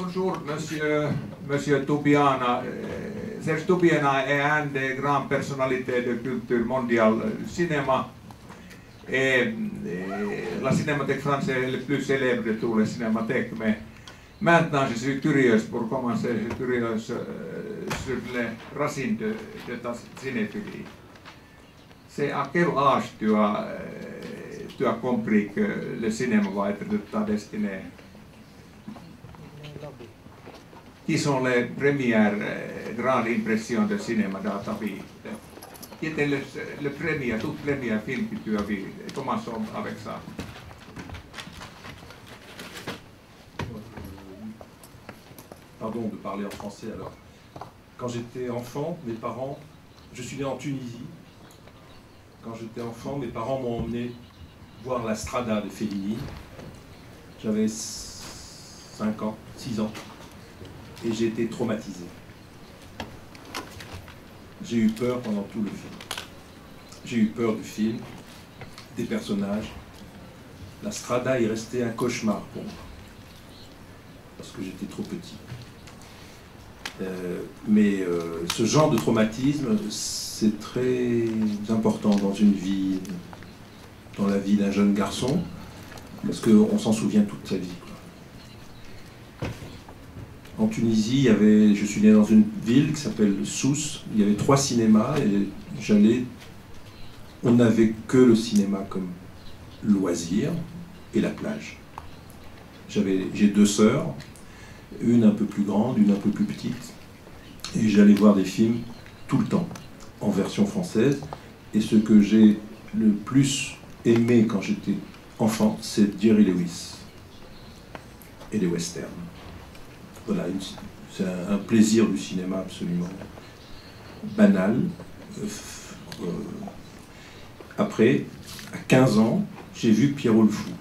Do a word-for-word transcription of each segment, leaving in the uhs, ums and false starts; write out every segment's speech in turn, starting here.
Bonjour, monsieur, monsieur Toubiana. Serge Toubiana est un des grandes personnalités de culture mondiale cinéma. Et, et la Cinémathèque française est le plus célèbre de tous les cinémathèques. Mais maintenant, je suis curieuse pour commencer, je suis curieuse euh, sur les racines de, de ta cinéphilie. C'est à quel âge tu as, euh, tu as compris que le cinéma va être de ta destinée? Qui sont les premières euh, grandes impressions de cinéma dans ta vie? Qui était le, le premier, tout premier film que tu as vu? Commençons avec ça. Pardon de parler en français alors. Quand j'étais enfant, mes parents, je suis né en Tunisie. Quand j'étais enfant, mes parents m'ont emmené voir la Strada de Fellini. J'avais cinq ans, six ans. Et j'ai été traumatisé. J'ai eu peur pendant tout le film. J'ai eu peur du film, des personnages. La Strada est restée un cauchemar pour moi. Parce que j'étais trop petit. Euh, mais euh, ce genre de traumatisme, c'est très important dans une vie, dans la vie d'un jeune garçon, parce qu'on s'en souvient toute sa vie. En Tunisie, il y avait, je suis né dans une ville qui s'appelle Sousse, il y avait trois cinémas et j'allais, on n'avait que le cinéma comme loisir et la plage. J'avais, j'ai deux sœurs, une un peu plus grande, une un peu plus petite, et j'allais voir des films tout le temps, en version française, et ce que j'ai le plus aimé quand j'étais enfant, c'est Jerry Lewis et les westerns. Voilà, c'est un, un plaisir du cinéma absolument banal. Euh, après, à quinze ans, j'ai vu Pierrot le Fou.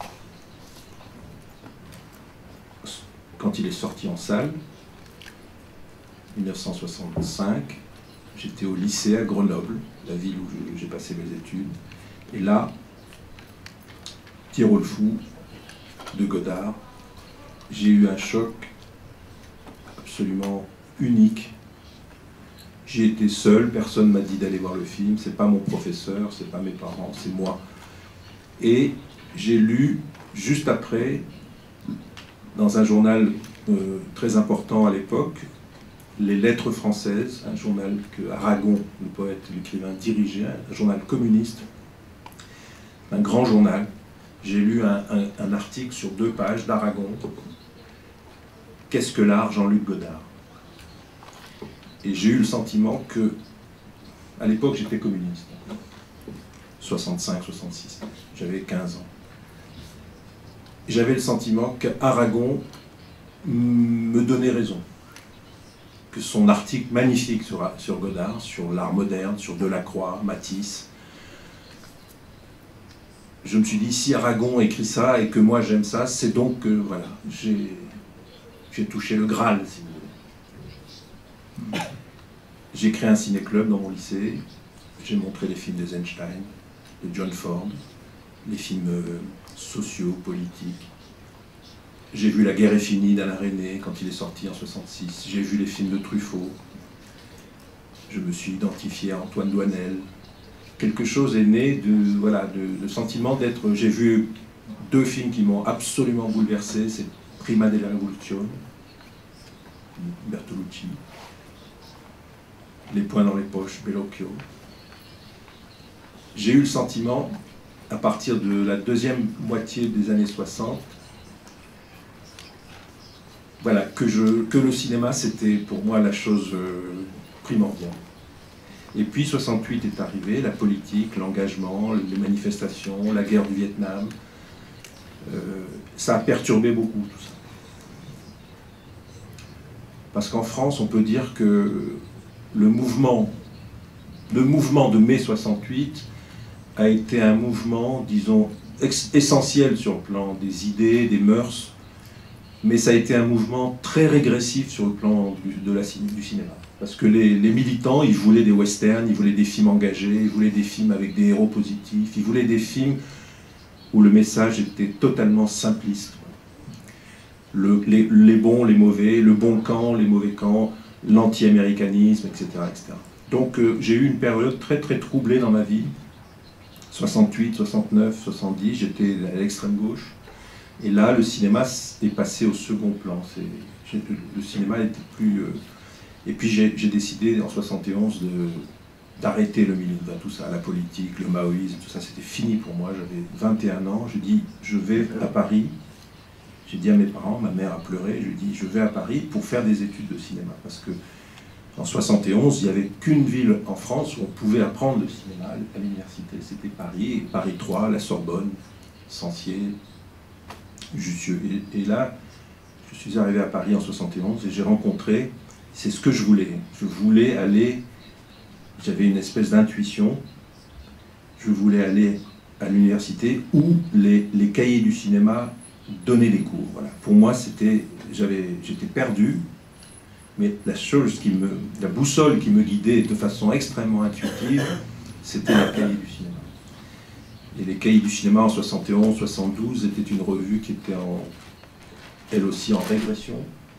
Quand il est sorti en salle, mille neuf cent soixante-cinq, j'étais au lycée à Grenoble, la ville où j'ai passé mes études. Et là, Pierrot le Fou de Godard, j'ai eu un choc absolument unique. J'ai été seul, personne m'a dit d'aller voir le film, c'est pas mon professeur, c'est pas mes parents, c'est moi. Et j'ai lu juste après, dans un journal euh, très important à l'époque, Les Lettres françaises, un journal que Aragon, le poète, l'écrivain, dirigeait, un journal communiste, un grand journal. J'ai lu un, un, un article sur deux pages d'Aragon. Qu'est-ce que l'art, Jean-Luc Godard? Et j'ai eu le sentiment que, à l'époque, j'étais communiste, soixante-cinq soixante-six, j'avais quinze ans. J'avais le sentiment qu'Aragon me donnait raison, que son article magnifique sur, sur Godard, sur l'art moderne, sur Delacroix, Matisse, je me suis dit, si Aragon écrit ça et que moi j'aime ça, c'est donc que, voilà, j'ai... J'ai touché le Graal, si vous voulez. J'ai créé un ciné-club dans mon lycée. J'ai montré les films d'Eisenstein, de John Ford, les films euh, sociaux, politiques. J'ai vu La guerre est finie d'Alain Resnais quand il est sorti en soixante-six. J'ai vu les films de Truffaut. Je me suis identifié à Antoine Doinel. Quelque chose est né de, voilà, de, de sentiment d'être... J'ai vu deux films qui m'ont absolument bouleversé. C'est Prima della Rivoluzione, Bertolucci, Les poings dans les poches, Bellocchio. J'ai eu le sentiment, à partir de la deuxième moitié des années soixante, voilà, que, je, que le cinéma, c'était pour moi la chose euh, primordiale. Et puis soixante-huit est arrivé, la politique, l'engagement, les manifestations, la guerre du Vietnam. Euh, ça a perturbé beaucoup tout ça. Parce qu'en France, on peut dire que le mouvement, le mouvement de mai soixante-huit a été un mouvement, disons, essentiel sur le plan des idées, des mœurs, mais ça a été un mouvement très régressif sur le plan du, de la, du cinéma. Parce que les, les militants, ils voulaient des westerns, ils voulaient des films engagés, ils voulaient des films avec des héros positifs, ils voulaient des films où le message était totalement simpliste. le, les, les bons, les mauvais, le bon camp, les mauvais camps, l'anti-américanisme, et cetera, et cetera. Donc euh, j'ai eu une période très très troublée dans ma vie. soixante-huit, soixante-neuf, soixante-dix, j'étais à l'extrême gauche. Et là, le cinéma est passé au second plan. Le cinéma n'était plus... Euh, et puis j'ai décidé en soixante et onze d'arrêter le milieu, tout ça, la politique, le maoïsme, tout ça, c'était fini pour moi. J'avais vingt et un ans, j'ai dit, je vais à Paris. J'ai dit à mes parents, ma mère a pleuré, je lui ai dit, je vais à Paris pour faire des études de cinéma. Parce que en soixante et onze, il n'y avait qu'une ville en France où on pouvait apprendre le cinéma à l'université. C'était Paris, et Paris trois, la Sorbonne, Censier, Jussieu. Et, et là, je suis arrivé à Paris en soixante et onze et j'ai rencontré, c'est ce que je voulais. Je voulais aller, j'avais une espèce d'intuition, je voulais aller à l'université où les, les cahiers du cinéma donnaient des cours. Voilà. Pour moi, c'était, j'étais perdu. Mais la chose qui me, la boussole qui me guidait de façon extrêmement intuitive, c'était les cahiers du cinéma. Et les cahiers du cinéma en soixante et onze, soixante-douze était une revue qui était en, elle aussi en régression.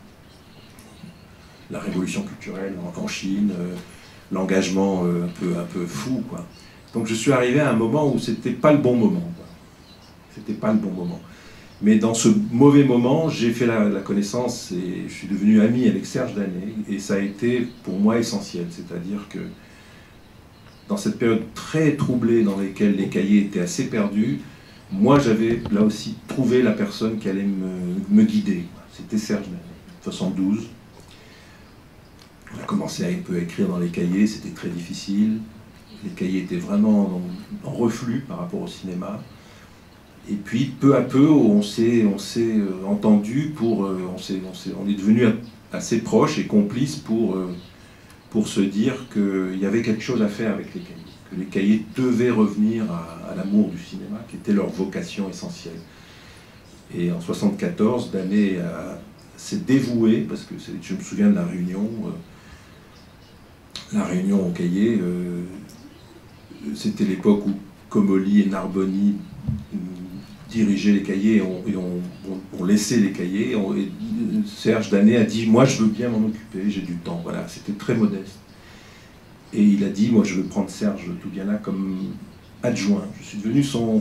La révolution culturelle en, en Chine, euh, l'engagement euh, un peu, un peu fou, quoi. Donc je suis arrivé à un moment où c'était pas le bon moment. C'était pas le bon moment. Mais dans ce mauvais moment, j'ai fait la, la connaissance et je suis devenu ami avec Serge Danet. Et ça a été pour moi essentiel. C'est-à-dire que dans cette période très troublée dans laquelle les cahiers étaient assez perdus, moi j'avais là aussi trouvé la personne qui allait me, me guider. C'était Serge Danet, soixante-douze. On a commencé à un peu écrire dans les cahiers, c'était très difficile. Les cahiers étaient vraiment en, en reflux par rapport au cinéma. Et puis, peu à peu, on s'est on s'est entendu pour... On, s'est, on, s'est, on est devenus assez proches et complices pour, pour se dire qu'il y avait quelque chose à faire avec les cahiers. Que les cahiers devaient revenir à, à l'amour du cinéma, qui était leur vocation essentielle. Et en soixante-quatorze, Danet s'est dévoué, parce que je me souviens de la réunion, euh, la réunion au cahier, euh, c'était l'époque où Comolli et Narboni dirigeaient les cahiers et on, et on, on, on laissait les cahiers. On, et Serge Danet a dit « Moi, je veux bien m'en occuper, j'ai du temps. » Voilà, c'était très modeste. Et il a dit « Moi, je veux prendre Serge Toubiana comme adjoint. » Je suis devenu son,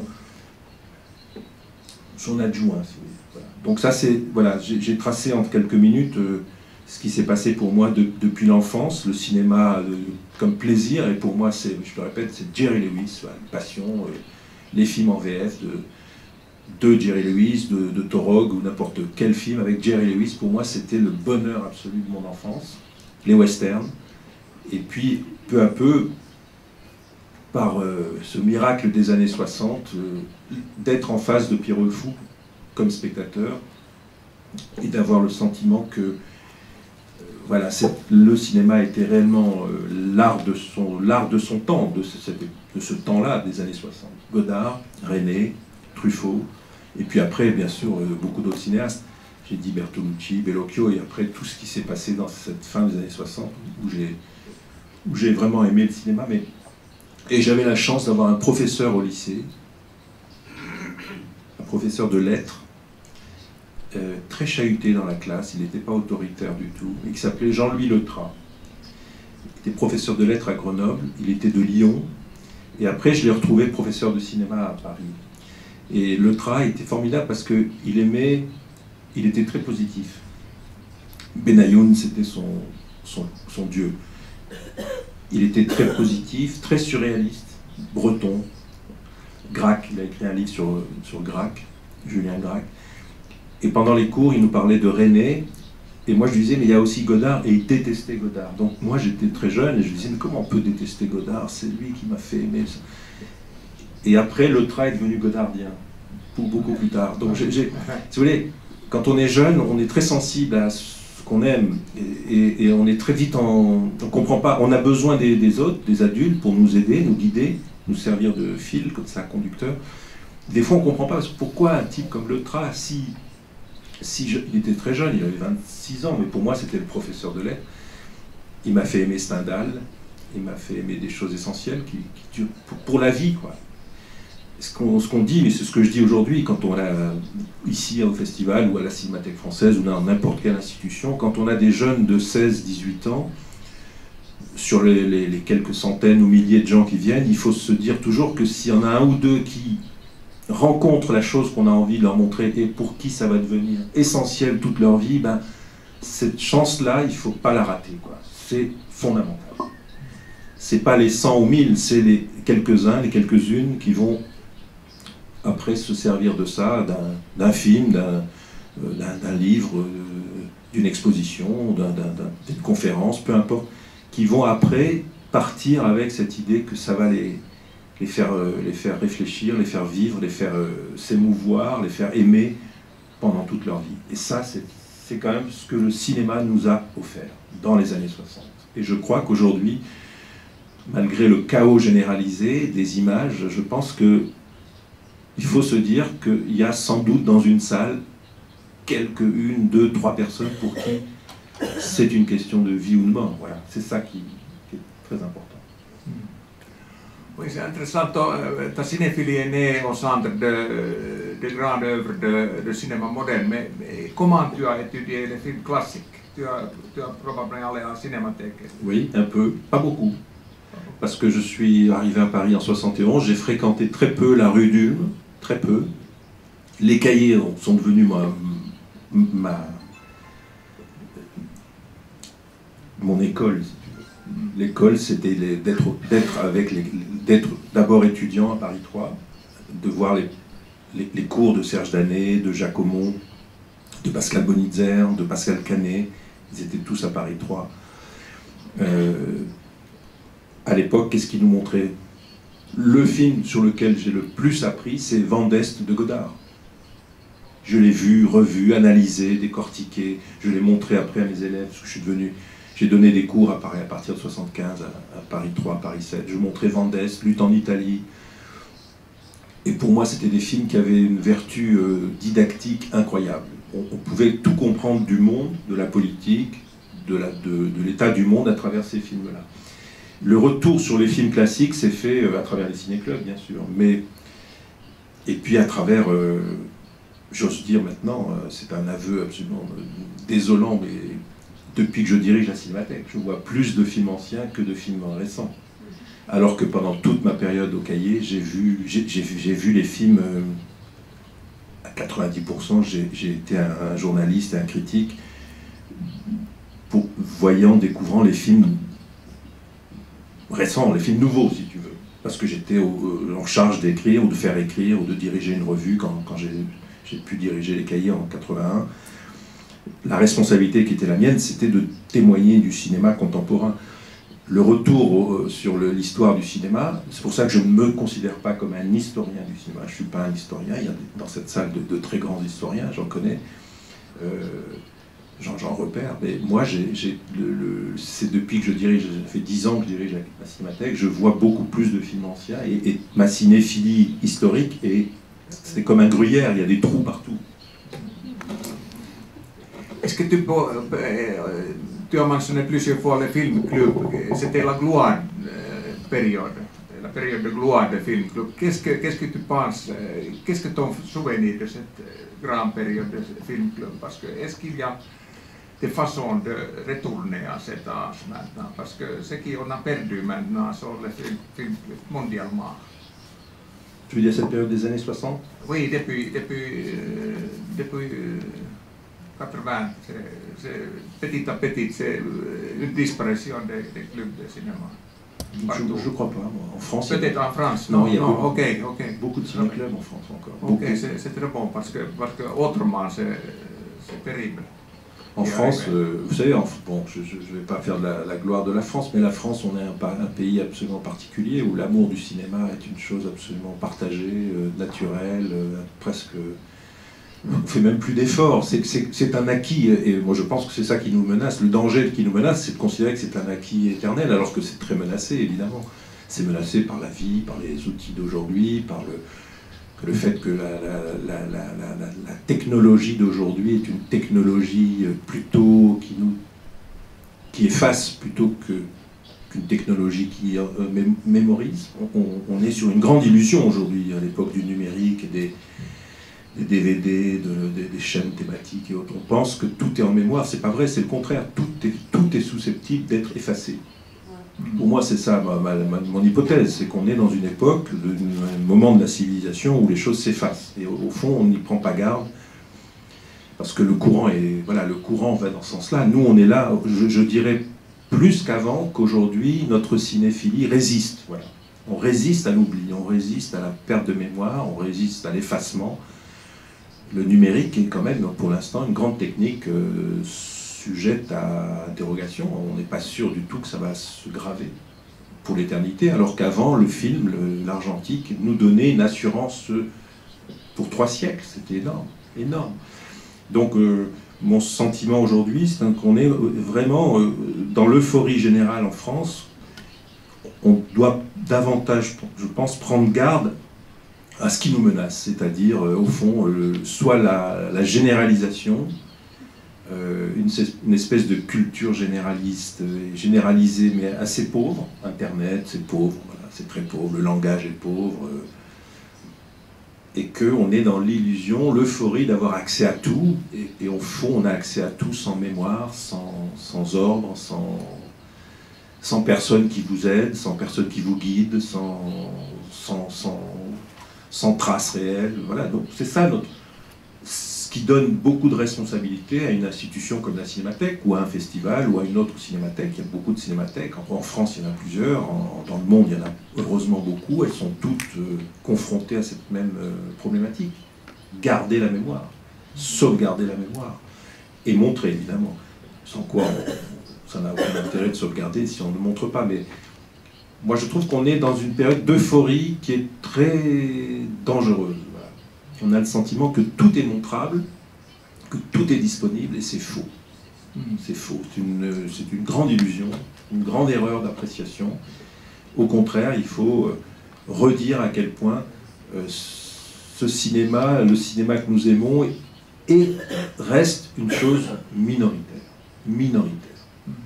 son adjoint, si vous voulez. Voilà. Donc ça, c'est... Voilà, j'ai tracé en quelques minutes euh, ce qui s'est passé pour moi de, depuis l'enfance, le cinéma euh, comme plaisir. Et pour moi, c'est, je le répète, c'est Jerry Lewis, voilà, une passion, euh, les films en V F de... de Jerry Lewis, de, de Torog ou n'importe quel film avec Jerry Lewis, pour moi c'était le bonheur absolu de mon enfance, les westerns, et puis peu à peu, par euh, ce miracle des années soixante, euh, d'être en face de Pierrot le Fou comme spectateur, et d'avoir le sentiment que euh, voilà, le cinéma était réellement euh, l'art de son, l'art de son temps, de ce, de ce temps-là, des années soixante. Godard, René, Truffaut, et puis après, bien sûr, euh, beaucoup d'autres cinéastes. J'ai dit Bertolucci, Bellocchio, et après tout ce qui s'est passé dans cette fin des années soixante, où j'ai où j'ai vraiment aimé le cinéma. Mais... Et j'avais la chance d'avoir un professeur au lycée, un professeur de lettres, euh, très chahuté dans la classe, il n'était pas autoritaire du tout, et qui s'appelait Jean-Louis Letras. Il était professeur de lettres à Grenoble, il était de Lyon, et après je l'ai retrouvé professeur de cinéma à Paris. Et Letras était formidable parce qu'il aimait, il était très positif. Benayoun, c'était son, son, son dieu. Il était très positif, très surréaliste, breton. Gracq, il a écrit un livre sur, sur Gracq, Julien Gracq. Et pendant les cours, il nous parlait de René. Et moi, je lui disais, mais il y a aussi Godard, et il détestait Godard. Donc moi, j'étais très jeune, et je lui disais, mais comment on peut détester Godard? C'est lui qui m'a fait aimer ça. Et après, Letras est devenu godardien, pour beaucoup plus tard. Donc, j'ai, j'ai, si vous voulez, quand on est jeune, on est très sensible à ce qu'on aime, et, et, et on est très vite en... On comprend pas, on a besoin des, des autres, des adultes, pour nous aider, nous guider, nous servir de fil, comme ça, un conducteur. Des fois, on comprend pas pourquoi un type comme Letras, si... Si je, il était très jeune, il avait vingt-six ans, mais pour moi c'était le professeur de lettres. Il m'a fait aimer Stendhal, il m'a fait aimer des choses essentielles qui, qui durent pour, pour la vie, quoi. ce qu'on ce qu'on dit, mais c'est ce que je dis aujourd'hui, quand on a, ici au festival ou à la Cinémathèque française ou dans n'importe quelle institution, quand on a des jeunes de seize dix-huit ans, sur les, les, les quelques centaines ou milliers de gens qui viennent, il faut se dire toujours que s'il y en a un ou deux qui rencontrent la chose qu'on a envie de leur montrer et pour qui ça va devenir essentiel toute leur vie, ben, cette chance-là, il ne faut pas la rater, quoi. C'est fondamental. C'est pas les cent ou mille, c'est les quelques-uns, les quelques-unes qui vont après se servir de ça, d'un film, d'un euh, livre, euh, d'une exposition, d'une un, un, conférence, peu importe, qui vont après partir avec cette idée que ça va les, les, faire, euh, les faire réfléchir, les faire vivre, les faire euh, s'émouvoir, les faire aimer pendant toute leur vie. Et ça, c'est quand même ce que le cinéma nous a offert dans les années soixante. Et je crois qu'aujourd'hui, malgré le chaos généralisé des images, je pense que il faut se dire qu'il y a sans doute dans une salle quelques, une, deux, trois personnes pour qui c'est une question de vie ou de mort. Voilà, c'est ça qui, qui est très important. Oui, c'est intéressant. Ta cinéphilie est née au centre de, de grandes œuvres de, de cinéma moderne, mais, mais comment tu as étudié les films classiques? Tu as, tu as probablement allé à la cinémathèque. Oui, un peu, pas beaucoup. Parce que je suis arrivé à Paris en soixante et onze, j'ai fréquenté très peu la rue d'Ulm, très peu. Les cahiers sont devenus ma, ma, mon école, si tu veux. L'école, c'était d'être avec les, d'être d'abord étudiant à Paris trois, de voir les, les, les cours de Serge Danet, de Jacques Aumont, de Pascal Bonitzer, de Pascal Canet. Ils étaient tous à Paris trois. Euh, à l'époque, qu'est-ce qu'ils nous montraient? Le film sur lequel j'ai le plus appris, c'est Vent d'Est de Godard. Je l'ai vu, revu, analysé, décortiqué. Je l'ai montré après à mes élèves, parce que je suis devenu... J'ai donné des cours à Paris à partir de soixante-quinze, à, à Paris trois, à Paris sept. Je montrais Vent d'Est, Lutte en Italie. Et pour moi, c'était des films qui avaient une vertu euh, didactique incroyable. On, on pouvait tout comprendre du monde, de la politique, de la, de, de l'état du monde à travers ces films-là. Le retour sur les films classiques s'est fait euh, à travers les ciné-clubs, bien sûr, mais... Et puis à travers, euh, j'ose dire maintenant, euh, c'est un aveu absolument euh, désolant, mais depuis que je dirige la Cinémathèque, je vois plus de films anciens que de films récents. Alors que pendant toute ma période au Cahier, j'ai vu, j'ai, j'ai, j'ai vu les films, euh, à quatre-vingt-dix pour cent, j'ai, j'ai été un, un journaliste et un critique, pour, voyant, découvrant les films récents, les films nouveaux, si tu veux. Parce que j'étais en charge d'écrire, ou de faire écrire, ou de diriger une revue, quand, quand j'ai pu diriger les Cahiers en quatre-vingt-un. La responsabilité qui était la mienne, c'était de témoigner du cinéma contemporain. Le retour sur l'histoire du cinéma, c'est pour ça que je ne me considère pas comme un historien du cinéma. Je ne suis pas un historien, il y a dans cette salle de, de très grands historiens, j'en connais, euh, j'en repère, mais moi, c'est depuis que je dirige, ça fait dix ans que je dirige la, la Cinémathèque, je vois beaucoup plus de films anciens, et, et ma cinéphilie historique, c'est comme un gruyère, il y a des trous partout. Est-ce que tu, tu as mentionné plusieurs fois les filmclubs, c'était la gloire-période, la période de gloire de filmclub. Qu'est-ce que, qu'est-ce que tu penses, qu'est-ce que ton souvenir de cette grande période de filmclub? Parce que est-ce qu'il y a des façons de retourner à cet âge maintenant? Parce que ce qu'on a perdu maintenant sont les filmclubs mondialement. Tu veux dire cette période des années soixante? Oui, depuis, depuis, depuis quatre-vingts, c'est petit à petit, c'est une disparition des, des clubs de cinéma. Je ne crois pas, moi. En France. Peut-être en France, non, non, il y a non, beaucoup, ok, ok. Beaucoup de ciné-clubs en France encore. Ok, c'est très bon, parce que, parce que autrement, c'est terrible. En France, euh, vous savez, en, bon, je ne vais pas faire de la, la gloire de la France, mais la France, on est un, un pays absolument particulier où l'amour du cinéma est une chose absolument partagée, euh, naturelle, euh, presque... On ne fait même plus d'efforts, c'est un acquis, et moi je pense que c'est ça qui nous menace. Le danger qui nous menace, c'est de considérer que c'est un acquis éternel, alors que c'est très menacé, évidemment. C'est menacé par la vie, par les outils d'aujourd'hui, par le, le fait que la, la, la, la, la, la technologie d'aujourd'hui est une technologie plutôt qui nous qui efface plutôt que qu'une technologie qui euh, mé mémorise. On, on est sur une grande illusion aujourd'hui, à l'époque du numérique et des, des D V D, de, des, des chaînes thématiques et autres. On pense que tout est en mémoire. C'est pas vrai, c'est le contraire. Tout est, tout est susceptible d'être effacé. Pour moi, c'est ça ma, ma, ma, mon hypothèse, c'est qu'on est dans une époque, un moment de la civilisation où les choses s'effacent. Et au, au fond, on n'y prend pas garde, parce que le courant, est, voilà, le courant va dans ce sens-là. Nous, on est là, je, je dirais, plus qu'avant, qu'aujourd'hui, notre cinéphilie résiste. Voilà. On résiste à l'oubli, on résiste à la perte de mémoire, on résiste à l'effacement. Le numérique est quand même, pour l'instant, une grande technique euh, sujette à interrogation. On n'est pas sûr du tout que ça va se graver pour l'éternité, alors qu'avant, le film, l'argentique, nous donnait une assurance pour trois siècles. C'était énorme, énorme. Donc, euh, mon sentiment aujourd'hui, c'est qu'on est vraiment euh, dans l'euphorie générale en France. On doit davantage, je pense, prendre garde à ce qui nous menace, c'est-à-dire, euh, au fond, euh, soit la, la généralisation, Euh, une, une espèce de culture généraliste, euh, généralisée mais assez pauvre. Internet, c'est pauvre, voilà, c'est très pauvre, le langage est pauvre, euh, et qu'on est dans l'illusion, l'euphorie d'avoir accès à tout, et, et au fond on a accès à tout sans mémoire, sans, sans ordre, sans, sans personne qui vous aide, sans personne qui vous guide, sans, sans, sans, sans trace réelle. Voilà, donc c'est ça notre... qui donne beaucoup de responsabilités à une institution comme la Cinémathèque, ou à un festival, ou à une autre cinémathèque. Il y a beaucoup de cinémathèques. En France, il y en a plusieurs. En, dans le monde, il y en a heureusement beaucoup. Elles sont toutes euh, confrontées à cette même euh, problématique. Garder la mémoire, sauvegarder la mémoire, et montrer, évidemment. Sans quoi, on, ça n'a aucun intérêt de sauvegarder si on ne montre pas. Mais moi, je trouve qu'on est dans une période d'euphorie qui est très dangereuse. On a le sentiment que tout est montrable, que tout est disponible, et c'est faux. C'est faux. C'est une, c'est une grande illusion, une grande erreur d'appréciation. Au contraire, il faut redire à quel point euh, ce cinéma, le cinéma que nous aimons, est, reste une chose minoritaire. Minoritaire.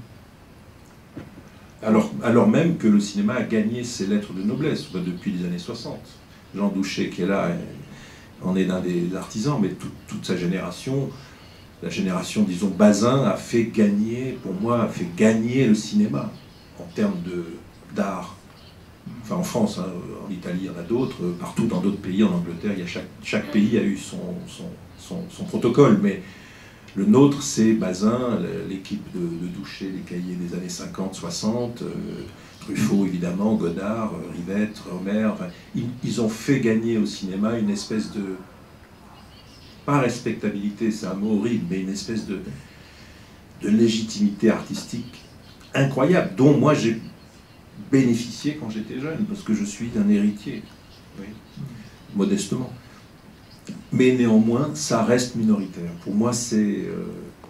Alors, alors même que le cinéma a gagné ses lettres de noblesse depuis les années soixante. Jean Douchet, qui est là, on est d'un des artisans, mais tout, toute sa génération, la génération, disons, Bazin, a fait gagner, pour moi, a fait gagner le cinéma en termes d'art. Enfin, en France, hein, en Italie, il y en a d'autres, partout dans d'autres pays, en Angleterre, il y a chaque, chaque pays a eu son, son, son, son protocole, mais le nôtre, c'est Bazin, l'équipe de, de Douchet, les cahiers des années cinquante, soixante, euh, Truffaut, évidemment, Godard, Rivette, Romer, enfin, ils, ils ont fait gagner au cinéma une espèce de, pas respectabilité, c'est un mot horrible, mais une espèce de, de légitimité artistique incroyable, dont moi j'ai bénéficié quand j'étais jeune, parce que je suis d'un héritier, oui, modestement. Mais néanmoins, ça reste minoritaire. Pour moi, c'est... Euh,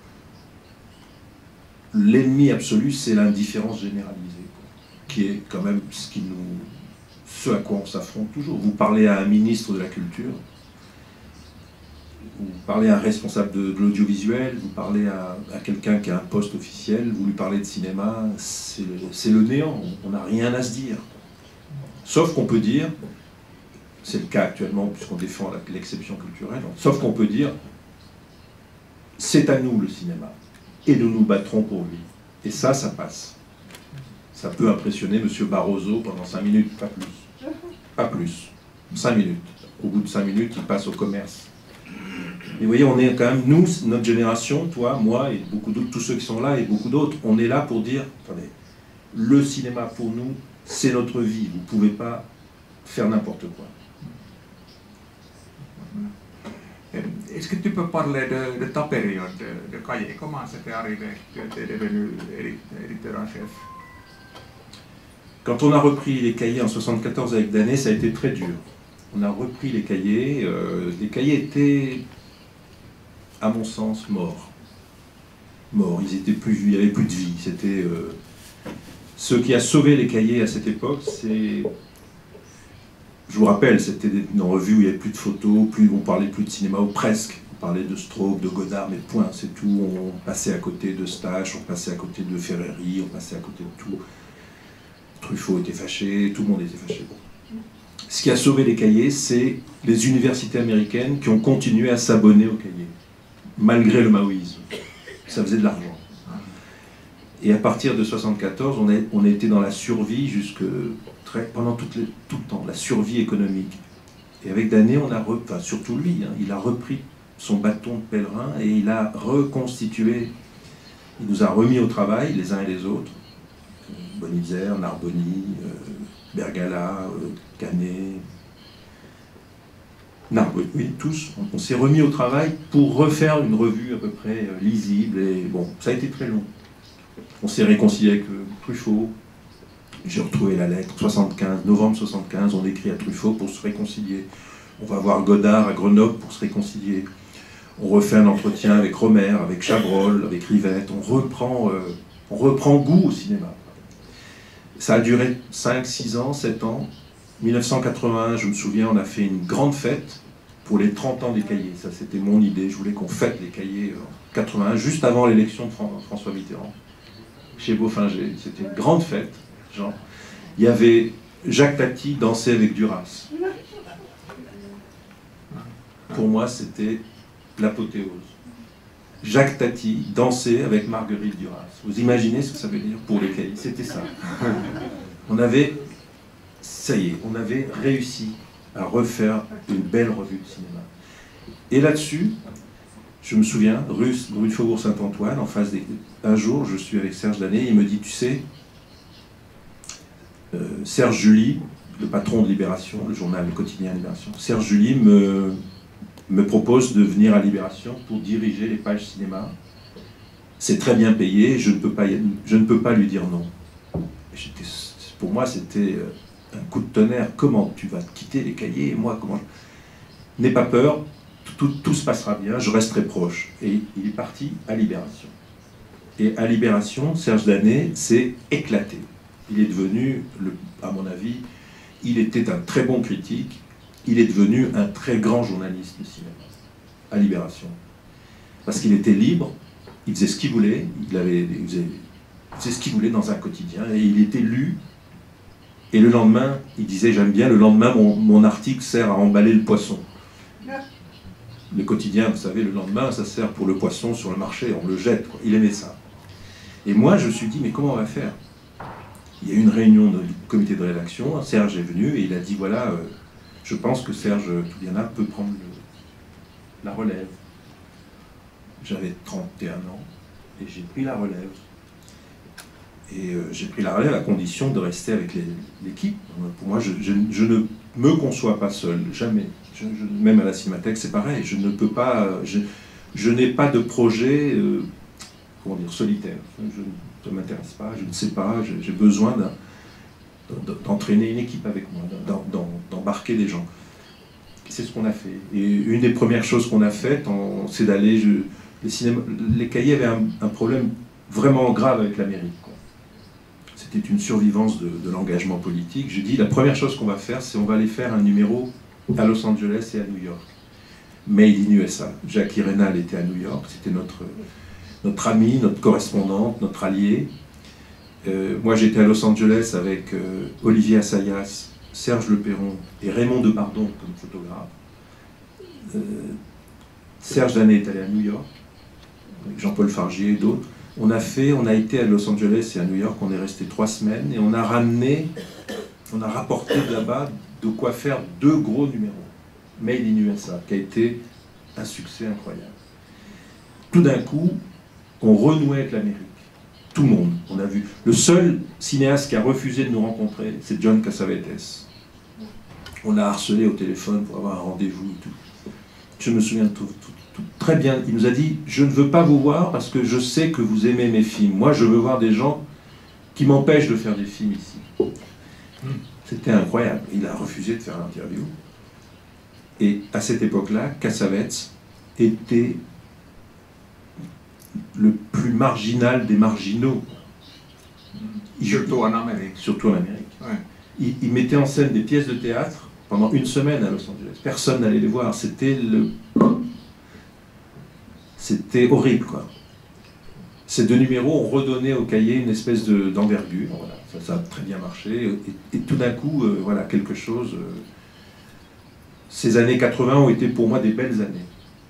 l'ennemi absolu, c'est l'indifférence généralisée, qui est quand même ce, qui nous, ce à quoi on s'affronte toujours. Vous parlez à un ministre de la Culture, vous parlez à un responsable de, de l'audiovisuel, vous parlez à, à quelqu'un qui a un poste officiel, vous lui parlez de cinéma, c'est le, le néant, on n'a rien à se dire. Sauf qu'on peut dire, c'est le cas actuellement puisqu'on défend l'exception culturelle, sauf qu'on peut dire, c'est à nous le cinéma, et nous nous battrons pour lui. Et ça, ça passe. Ça peut impressionner M. Barroso pendant cinq minutes, pas plus. Pas plus. Cinq minutes. Au bout de cinq minutes, il passe au commerce. Et vous voyez, on est quand même, nous, notre génération, toi, moi, et beaucoup d'autres, tous ceux qui sont là, et beaucoup d'autres, on est là pour dire, attendez, le cinéma pour nous, c'est notre vie, vous ne pouvez pas faire n'importe quoi. Est-ce que tu peux parler de, de ta période de, de Cahiers? Comment c'était arrivé que tu es devenu éditeur en chef? Quand on a repris les Cahiers en soixante-quatorze avec Danet, ça a été très dur. On a repris les Cahiers. Euh, les Cahiers étaient, à mon sens, morts. Morts. Ils étaient plus, il n'y avait plus de vie. C'était euh, ce qui a sauvé les Cahiers à cette époque, c'est... Je vous rappelle, c'était une revue où il n'y avait plus de photos, plus, on parlait plus de cinéma, ou presque. On parlait de Straub, de Godard, mais point, c'est tout. On passait à côté de Stache, on passait à côté de Ferreri, on passait à côté de tout. Truffaut était fâché, tout le monde était fâché. Bon. Ce qui a sauvé les cahiers, c'est les universités américaines qui ont continué à s'abonner aux cahiers, malgré le maoïsme. Ça faisait de l'argent. Et à partir de soixante-quatorze, on a, on a été dans la survie jusque très, pendant toutes les, tout le temps, la survie économique. Et avec Danet, on a, re, enfin surtout lui, hein, il a repris son bâton de pèlerin et il a reconstitué, il nous a remis au travail, les uns et les autres, Bonitzer, Narboni, euh, Bergala, euh, Canet, Narboni, oui, tous. On, on s'est remis au travail pour refaire une revue à peu près euh, lisible, et bon, ça a été très long. On s'est réconcilié avec euh, Truffaut. J'ai retrouvé la lettre, soixante-quinze, novembre soixante-quinze, on écrit à Truffaut pour se réconcilier. On va voir Godard à Grenoble pour se réconcilier. On refait un entretien avec Romer, avec Chabrol, avec Rivette. On reprend, euh, on reprend goût au cinéma. Ça a duré cinq, six ans, sept ans. mille neuf cent quatre-vingt-un, je me souviens, on a fait une grande fête pour les trente ans des cahiers. Ça, c'était mon idée. Je voulais qu'on fête les cahiers en quatre-vingt-un, juste avant l'élection de François Mitterrand, chez Beaufinger. C'était une grande fête. Genre. Il y avait Jacques Tati danser avec Duras. Pour moi, c'était l'apothéose. Jacques Tati danser avec Marguerite Duras. Vous imaginez ce que ça veut dire pour les cahiers? C'était ça. On avait, ça y est, on avait réussi à refaire une belle revue de cinéma. Et là-dessus, je me souviens, rue, rue de Faubourg Saint-Antoine, en face des... Un jour, je suis avec Serge Danet, il me dit, tu sais, euh, Serge July, le patron de Libération, le journal, le quotidien Libération, Serge July me, me propose de venir à Libération pour diriger les pages cinéma. C'est très bien payé, je ne peux pas, je ne peux pas lui dire non. Pour moi, c'était un coup de tonnerre. Comment tu vas quitter les cahiers? Et moi, comment je... N'aie pas peur, tout, tout, tout se passera bien, je resterai proche. Et il est parti à Libération. Et à Libération, Serge Danet s'est éclaté. Il est devenu, le, à mon avis, il était un très bon critique, il est devenu un très grand journaliste de cinéma, à Libération. Parce qu'il était libre, il faisait ce qu'il voulait, il, avait, il, faisait, il faisait ce qu'il voulait dans un quotidien, et il était lu, et le lendemain, il disait, j'aime bien, le lendemain, mon, mon article sert à emballer le poisson. Le quotidien, vous savez, le lendemain, ça sert pour le poisson sur le marché, on le jette, quoi. Il aimait ça. Et moi, je me suis dit, mais comment on va faire? Il y a eu une réunion du comité de rédaction, Serge est venu et il a dit, voilà, euh, je pense que Serge Toubiana peut prendre le, la relève. J'avais trente et un ans et j'ai pris la relève. Et euh, j'ai pris la relève à condition de rester avec l'équipe. Pour moi, je, je, je ne me conçois pas seul, jamais. Je, je, même à la Cinémathèque, c'est pareil. Je ne peux pas, je, je n'ai pas de projet, euh, comment dire, solitaire. Je, ça ne m'intéresse pas, je ne sais pas, j'ai besoin d'entraîner une équipe avec moi, d'embarquer des gens. C'est ce qu'on a fait. Et une des premières choses qu'on a faites, c'est d'aller... Les, cinéma, les cahiers avaient un, un problème vraiment grave avec l'Amérique. C'était une survivance de, de l'engagement politique. Je dis, la première chose qu'on va faire, c'est on va aller faire un numéro à Los Angeles et à New York. Made in U S A. Jackie Reynal était à New York, c'était notre... notre amie, notre correspondante, notre allié. Euh, moi, j'étais à Los Angeles avec euh, Olivier Assayas, Serge Le Perron et Raymond Depardon comme photographe. Euh, Serge Danet est allé à New York, avec Jean-Paul Fargier et d'autres. On a fait, on a été à Los Angeles et à New York, on est resté trois semaines et on a ramené, on a rapporté de là-bas de quoi faire deux gros numéros. Made in U S A, qui a été un succès incroyable. Tout d'un coup, on renouait avec l'Amérique. Tout le monde, on a vu. Le seul cinéaste qui a refusé de nous rencontrer, c'est John Cassavetes. On l'a harcelé au téléphone pour avoir un rendez-vous et tout. Je me souviens tout, tout, tout, très bien. Il nous a dit, je ne veux pas vous voir parce que je sais que vous aimez mes films. Moi, je veux voir des gens qui m'empêchent de faire des films ici. C'était incroyable. Il a refusé de faire l'interview. Et à cette époque-là, Cassavetes était le plus marginal des marginaux. Il, surtout en Amérique. Surtout en Amérique. Ouais. Il, il mettait en scène des pièces de théâtre pendant une semaine à Los Angeles. Personne n'allait les voir. C'était le... C'était horrible, quoi. Ces deux numéros ont redonné au cahier une espèce d'envergure. Voilà. Ça, ça a très bien marché. Et, et tout d'un coup, euh, voilà, quelque chose... Euh, ces années quatre-vingts ont été pour moi des belles années.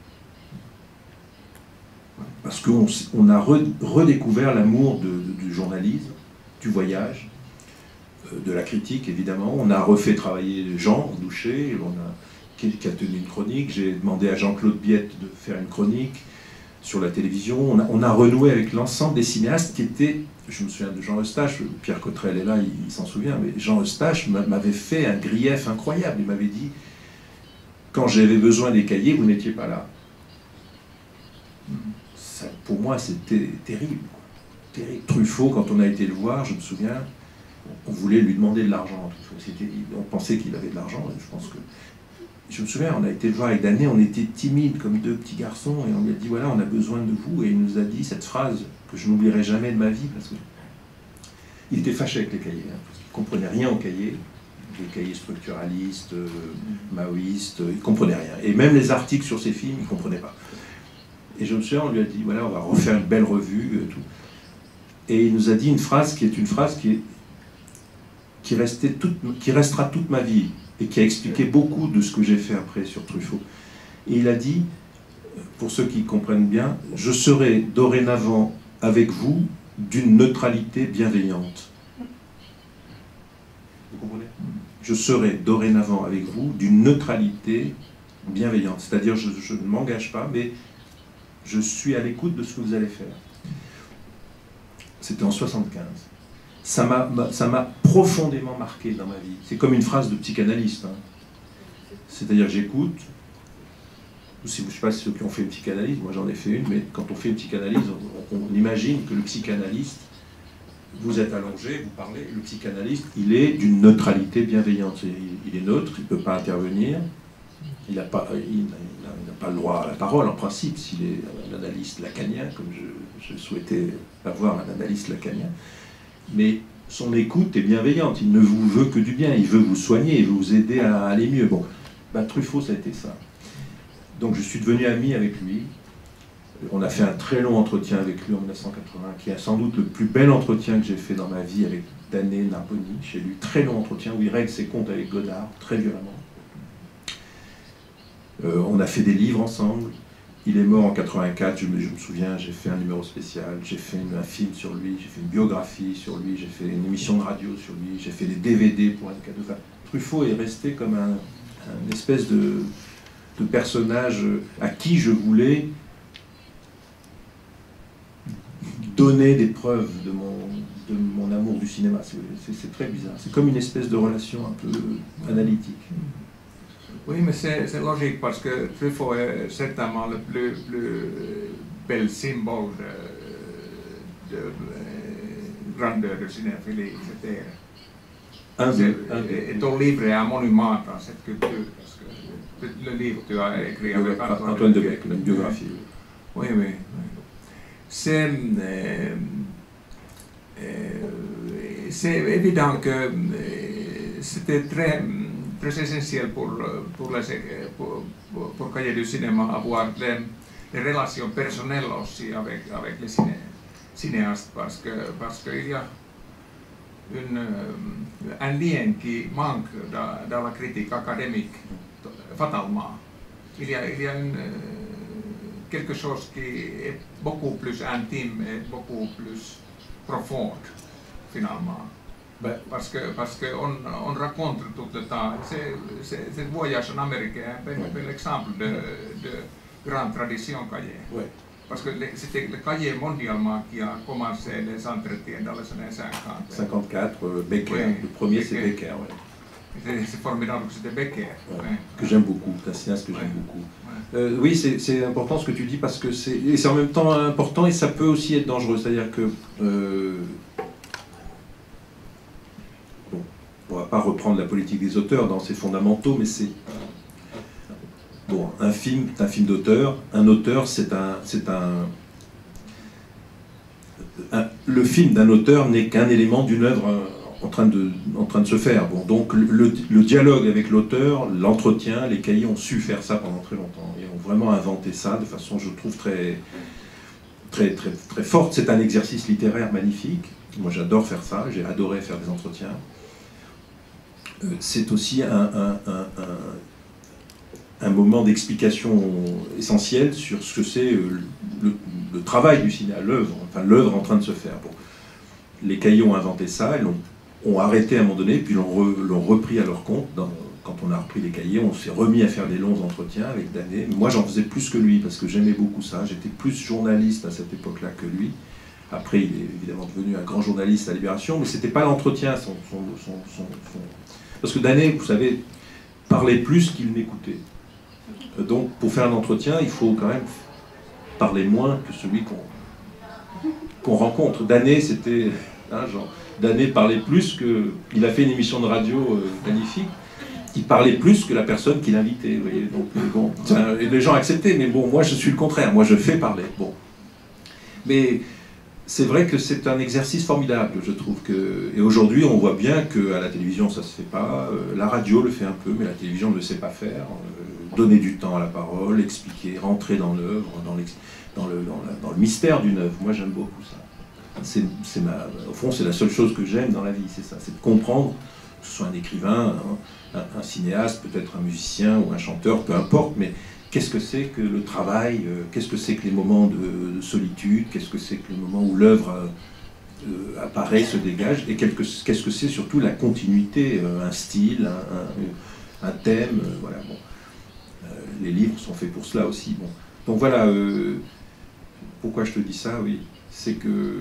Parce qu'on on a re, redécouvert l'amour de, de, du journalisme, du voyage, euh, de la critique, évidemment. On a refait travailler Jean Douché, on a, qui, qui a tenu une chronique. J'ai demandé à Jean-Claude Biette de faire une chronique sur la télévision. On a, on a renoué avec l'ensemble des cinéastes qui étaient... Je me souviens de Jean Eustache, Pierre Cottrell est là, il, il s'en souvient, mais Jean Eustache m'avait fait un grief incroyable. Il m'avait dit, quand j'avais besoin des cahiers, vous n'étiez pas là. Ça, pour moi, c'était terrible. terrible. Truffaut, quand on a été le voir, je me souviens, on voulait lui demander de l'argent. On pensait qu'il avait de l'argent, je pense que... Je me souviens, on a été le voir avec Danet, on était timides comme deux petits garçons, et on lui a dit, voilà, on a besoin de vous, et il nous a dit cette phrase que je n'oublierai jamais de ma vie, parce que il était fâché avec les cahiers, hein, parce qu'il ne comprenait rien aux cahiers, les cahiers structuralistes, euh, maoïstes, il ne comprenait rien. Et même les articles sur ses films, il ne comprenait pas. Et je me souviens, on lui a dit, voilà, on va refaire une belle revue, euh, tout. Et il nous a dit une phrase qui est une phrase qui, est, qui, restait toute, qui restera toute ma vie, et qui a expliqué beaucoup de ce que j'ai fait après sur Truffaut. Et il a dit, pour ceux qui comprennent bien, « Je serai dorénavant avec vous d'une neutralité bienveillante. » Vous comprenez ? Je serai dorénavant avec vous d'une neutralité bienveillante. C'est-à-dire, je, je ne m'engage pas, mais je suis à l'écoute de ce que vous allez faire. C'était en soixante-quinze. Ça m'a profondément marqué dans ma vie. C'est comme une phrase de psychanalyste. Hein. C'est-à-dire, j'écoute. Je ne sais pas si ceux qui ont fait une psychanalyse, moi j'en ai fait une, mais quand on fait une psychanalyse, on, on imagine que le psychanalyste, vous êtes allongé, vous parlez, le psychanalyste, il est d'une neutralité bienveillante. Il, il est neutre, il ne peut pas intervenir, il n'a pas, il n'a pas le droit à la parole en principe, s'il est un analyste lacanien, comme je, je souhaitais avoir un analyste lacanien. Mais son écoute est bienveillante, il ne vous veut que du bien, il veut vous soigner, il veut vous aider à aller mieux. Bon, ben, Truffaut, ça a été ça. Donc je suis devenu ami avec lui. On a fait un très long entretien avec lui en mille neuf cent quatre-vingts, qui est sans doute le plus bel entretien que j'ai fait dans ma vie avec Danet Narboni. Chez lui, très long entretien où il règle ses comptes avec Godard, très violemment. Euh, on a fait des livres ensemble. Il est mort en quatre-vingt-quatre, je me, je me souviens, j'ai fait un numéro spécial, j'ai fait une, un film sur lui, j'ai fait une biographie sur lui, j'ai fait une émission de radio sur lui, j'ai fait des D V D pour un cadeau. Enfin, Truffaut est resté comme un, un espèce de... de personnage à qui je voulais donner des preuves de mon, de mon amour du cinéma. C'est très bizarre. C'est comme une espèce de relation un peu analytique. Oui, mais c'est logique parce que Truffaut est certainement le plus, plus bel symbole de, de, de grandeur de cinéphilie. Un de, et ton livre est un monument dans cette culture. Parce que le livre que tu as écrit avec oui, Antoine, Antoine de Bec, la biographie. Oui, oui. oui. C'est euh, euh, évident que euh, c'était très, très essentiel pour, pour, les, pour, pour, pour Cahiers du cinéma avoir des, des relations personnelles aussi avec, avec les ciné, cinéastes parce que parce qu'il y a une, un lien qui manque dans, dans la critique académique fatalement. Il y a, il y a une, quelque chose qui est beaucoup plus intime et beaucoup plus profond finalement. Ben, parce que parce que on, on raconte tout le temps. Ce voyage en Amérique est un bel, ouais. bel exemple de, de grande tradition Cahiers. Ouais. Parce que c'était le Cahiers mondialement qui a commencé les entretiens dans les années cinquante. cinquante-quatre, euh, Becker. Ouais. Le premier c'est Becker. Ouais. C'est formidable que c'était Becker. Ouais. Ouais. Que j'aime beaucoup, c'est un cinéaste que ouais. j'aime beaucoup. Ouais. Euh, oui, c'est important ce que tu dis parce que c'est en même temps important et ça peut aussi être dangereux. C'est-à-dire que euh, bon, on ne va pas reprendre la politique des auteurs dans ses fondamentaux, mais c'est bon, un film, c'est un film d'auteur. Un auteur, c'est un, c'est un, un, le film d'un auteur n'est qu'un élément d'une œuvre en train de, en train de se faire. Bon, donc le, le dialogue avec l'auteur, l'entretien, les Cahiers ont su faire ça pendant très longtemps. Ils ont vraiment inventé ça de façon, je trouve, très, très, très, très forte. C'est un exercice littéraire magnifique. Moi j'adore faire ça, j'ai adoré faire des entretiens. Euh, c'est aussi un, un, un, un, un moment d'explication essentiel sur ce que c'est le, le, le travail du cinéma, l'œuvre, enfin l'œuvre en train de se faire. Bon. Les cahiers ont inventé ça, ils l'ont ont arrêté à un moment donné, puis l'ont re, repris à leur compte. Dans, quand on a repris les cahiers, on s'est remis à faire des longs entretiens avec Danet. Moi, j'en faisais plus que lui, parce que j'aimais beaucoup ça. J'étais plus journaliste à cette époque-là que lui. Après, il est évidemment devenu un grand journaliste à Libération, mais c'était pas l'entretien. Son, son, son, son, son... Parce que Danet, vous savez, parlait plus qu'il n'écoutait. Donc, pour faire un entretien, il faut quand même parler moins que celui qu'on qu'on rencontre. Danet, c'était... Hein, genre, Danet parlait plus que... Il a fait une émission de radio euh, magnifique. Il parlait plus que la personne qui l'invitait. Vous voyez, donc bon, ça, les gens acceptaient, mais bon, moi je suis le contraire. Moi je fais parler. Bon, mais c'est vrai que c'est un exercice formidable, je trouve que. Et aujourd'hui, on voit bien que à la télévision ça se fait pas. Euh, la radio le fait un peu, mais la télévision ne le sait pas faire. Euh, donner du temps à la parole, expliquer, rentrer dans l'œuvre, dans, dans, le, dans, la, dans le mystère d'une œuvre. Moi j'aime beaucoup ça. C'est, c'est ma, au fond, c'est la seule chose que j'aime dans la vie, c'est ça, c'est de comprendre, que ce soit un écrivain, un, un, un cinéaste, peut-être un musicien ou un chanteur, peu importe, mais qu'est-ce que c'est que le travail, euh, qu'est-ce que c'est que les moments de, de solitude, qu'est-ce que c'est que les moments où l'œuvre euh, apparaît, se dégage, et qu'est-ce que c'est surtout la continuité, euh, un style, un, un, un thème, euh, voilà, bon. Euh, les livres sont faits pour cela aussi, bon. Donc voilà, euh, pourquoi je te dis ça, oui. C'est que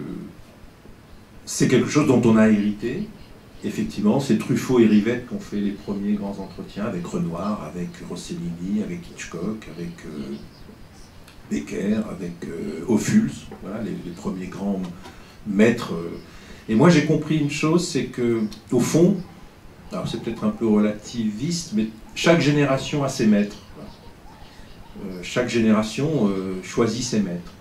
c'est quelque chose dont on a hérité. Effectivement, c'est Truffaut et Rivette qui ont fait les premiers grands entretiens avec Renoir, avec Rossellini, avec Hitchcock, avec euh, Becker, avec euh, Ophuls, voilà, les, les premiers grands maîtres. Et moi, j'ai compris une chose, c'est que, au fond, alors c'est peut-être un peu relativiste, mais chaque génération a ses maîtres. Euh, chaque génération euh, choisit ses maîtres.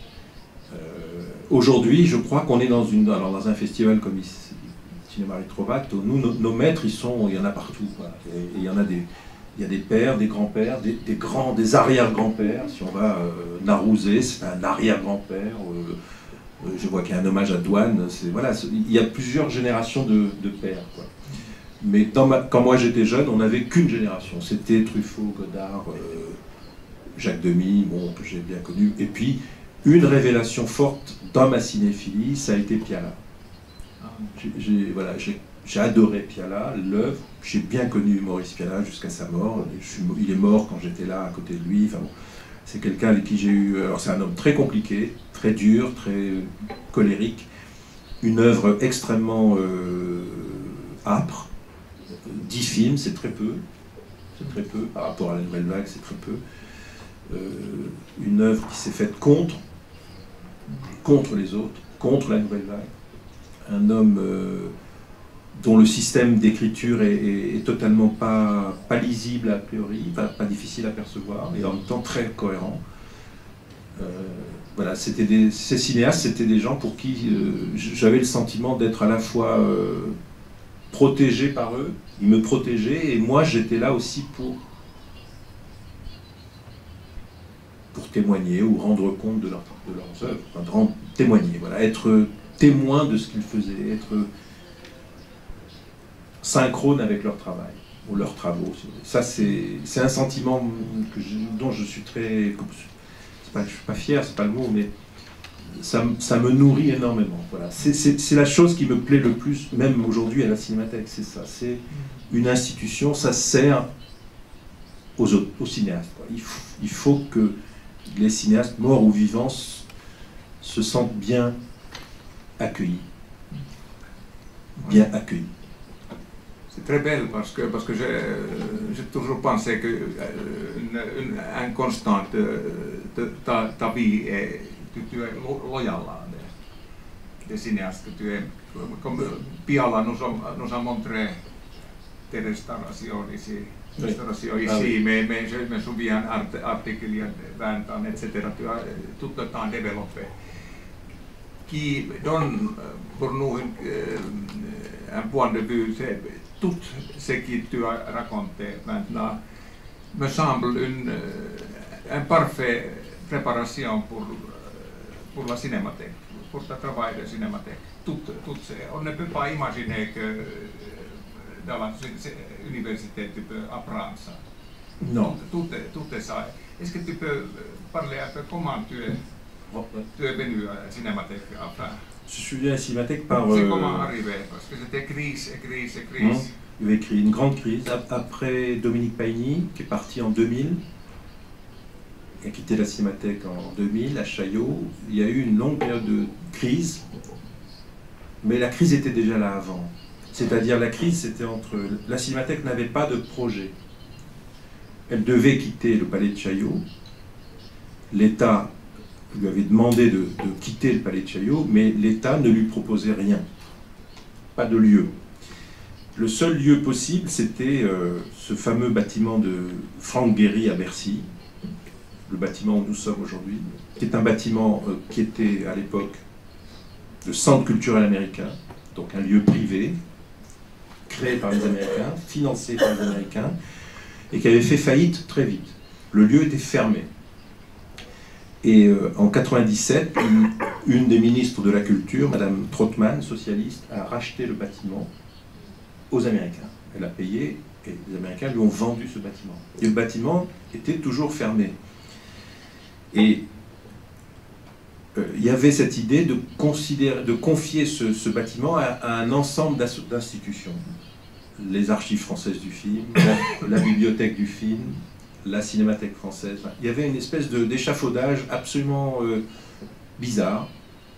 Aujourd'hui, je crois qu'on est dans, une, alors dans un festival comme ici, Cinéma Ritrovato, nous, nos, nos maîtres, ils sont, il y en a partout. Voilà. Et, et il y en a des, il y a des pères, des grands-pères, des, des grands, des arrière-grands-pères. Si on va euh, Narouzé, c'est un arrière-grand-père. Euh, euh, je vois qu'il y a un hommage à Douane. Voilà, il y a plusieurs générations de, de pères, quoi. Mais dans ma, quand moi j'étais jeune, on n'avait qu'une génération. C'était Truffaut, Godard, euh, Jacques Demy, bon, que j'ai bien connu. Et puis, une révélation forte dans ma cinéphilie, ça a été Piala. J'ai voilà, adoré Piala, l'œuvre. J'ai bien connu Maurice Piala jusqu'à sa mort. Je suis, il est mort quand j'étais là à côté de lui. Enfin bon, c'est quelqu'un avec qui j'ai eu... Alors c'est un homme très compliqué, très dur, très colérique. Une œuvre extrêmement euh, âpre. Dix films, c'est très peu. C'est très peu. Par rapport à la Nouvelle Vague, c'est très peu. Euh, une œuvre qui s'est faite contre, contre les autres, contre la Nouvelle Vague. Un homme euh, dont le système d'écriture est, est, est totalement pas, pas lisible a priori, pas, pas difficile à percevoir, et en même temps très cohérent. Euh, voilà, c'était des, ces cinéastes, c'était des gens pour qui euh, j'avais le sentiment d'être à la fois euh, protégé par eux, ils me protégeaient, et moi j'étais là aussi pour pour témoigner ou rendre compte de, leur, de leurs œuvres, enfin, de rendre, témoigner, voilà, être témoin de ce qu'ils faisaient, être synchrone avec leur travail, ou leurs travaux. Ça, c'est un sentiment que je, dont je suis très... Pas, je ne suis pas fier, c'est pas le mot, mais ça, ça me nourrit énormément. Voilà. C'est la chose qui me plaît le plus, même aujourd'hui à la Cinémathèque, c'est ça. C'est une institution, ça sert aux, autres, aux cinéastes. Quoi. Il, faut, il faut que les cinéastes, morts ou vivants, se sentent bien accueillis. Bien accueillis. C'est très belle parce que, parce que j'ai toujours pensé qu'une une, un constante de, de ta, ta vie est que tu es lojal des, des cinéastes. Que tu es, comme Piala nous a, nous a montré tes restaurations ici. Restauration ici, ah oui. mais, mais je me souviens art, articles vingt ans, et cetera. Tu as tout le temps développé, qui donne pour nous un point de vue. Tout ce que tu as raconté maintenant me semble une, une parfaite préparation pour, pour la cinémathèque, pour ta travail de cinémathèque. tout, tout on ne peut pas imaginer que dans l'université tu peux apprendre ça. Non. Tout, tout, tout est ça. Est-ce que tu peux parler un peu comment tu es, tu es venu à la Cinémathèque enfin? Je suis venu à la Cinémathèque par... C'est euh, comment arrivé? Parce que c'était crise et crise et crise. Mmh. Il y avait créé une grande crise. Après Dominique Paigny, qui est parti en deux mille, qui a quitté la Cinémathèque en deux mille, à Chaillot, il y a eu une longue période de crise, mais la crise était déjà là avant. C'est-à-dire la crise, c'était entre... La Cinémathèque n'avait pas de projet. Elle devait quitter le palais de Chaillot. L'État lui avait demandé de, de quitter le palais de Chaillot, mais l'État ne lui proposait rien. Pas de lieu. Le seul lieu possible, c'était euh, ce fameux bâtiment de Franck Gehry à Bercy, le bâtiment où nous sommes aujourd'hui, qui est un bâtiment euh, qui était à l'époque le centre culturel américain, donc un lieu privé, créé par les Américains, financé par les Américains, et qui avait fait faillite très vite. Le lieu était fermé. Et euh, en quatre-vingt-dix-sept, une, une des ministres de la Culture, Madame Trottmann, socialiste, a racheté le bâtiment aux Américains. Elle a payé, et les Américains lui ont vendu ce bâtiment. Et le bâtiment était toujours fermé. Et euh, il y avait cette idée de, considérer, de confier ce, ce bâtiment à, à un ensemble d'institutions. Les archives françaises du film, la, la bibliothèque du film, la Cinémathèque française. Il y avait une espèce d'échafaudage absolument euh, bizarre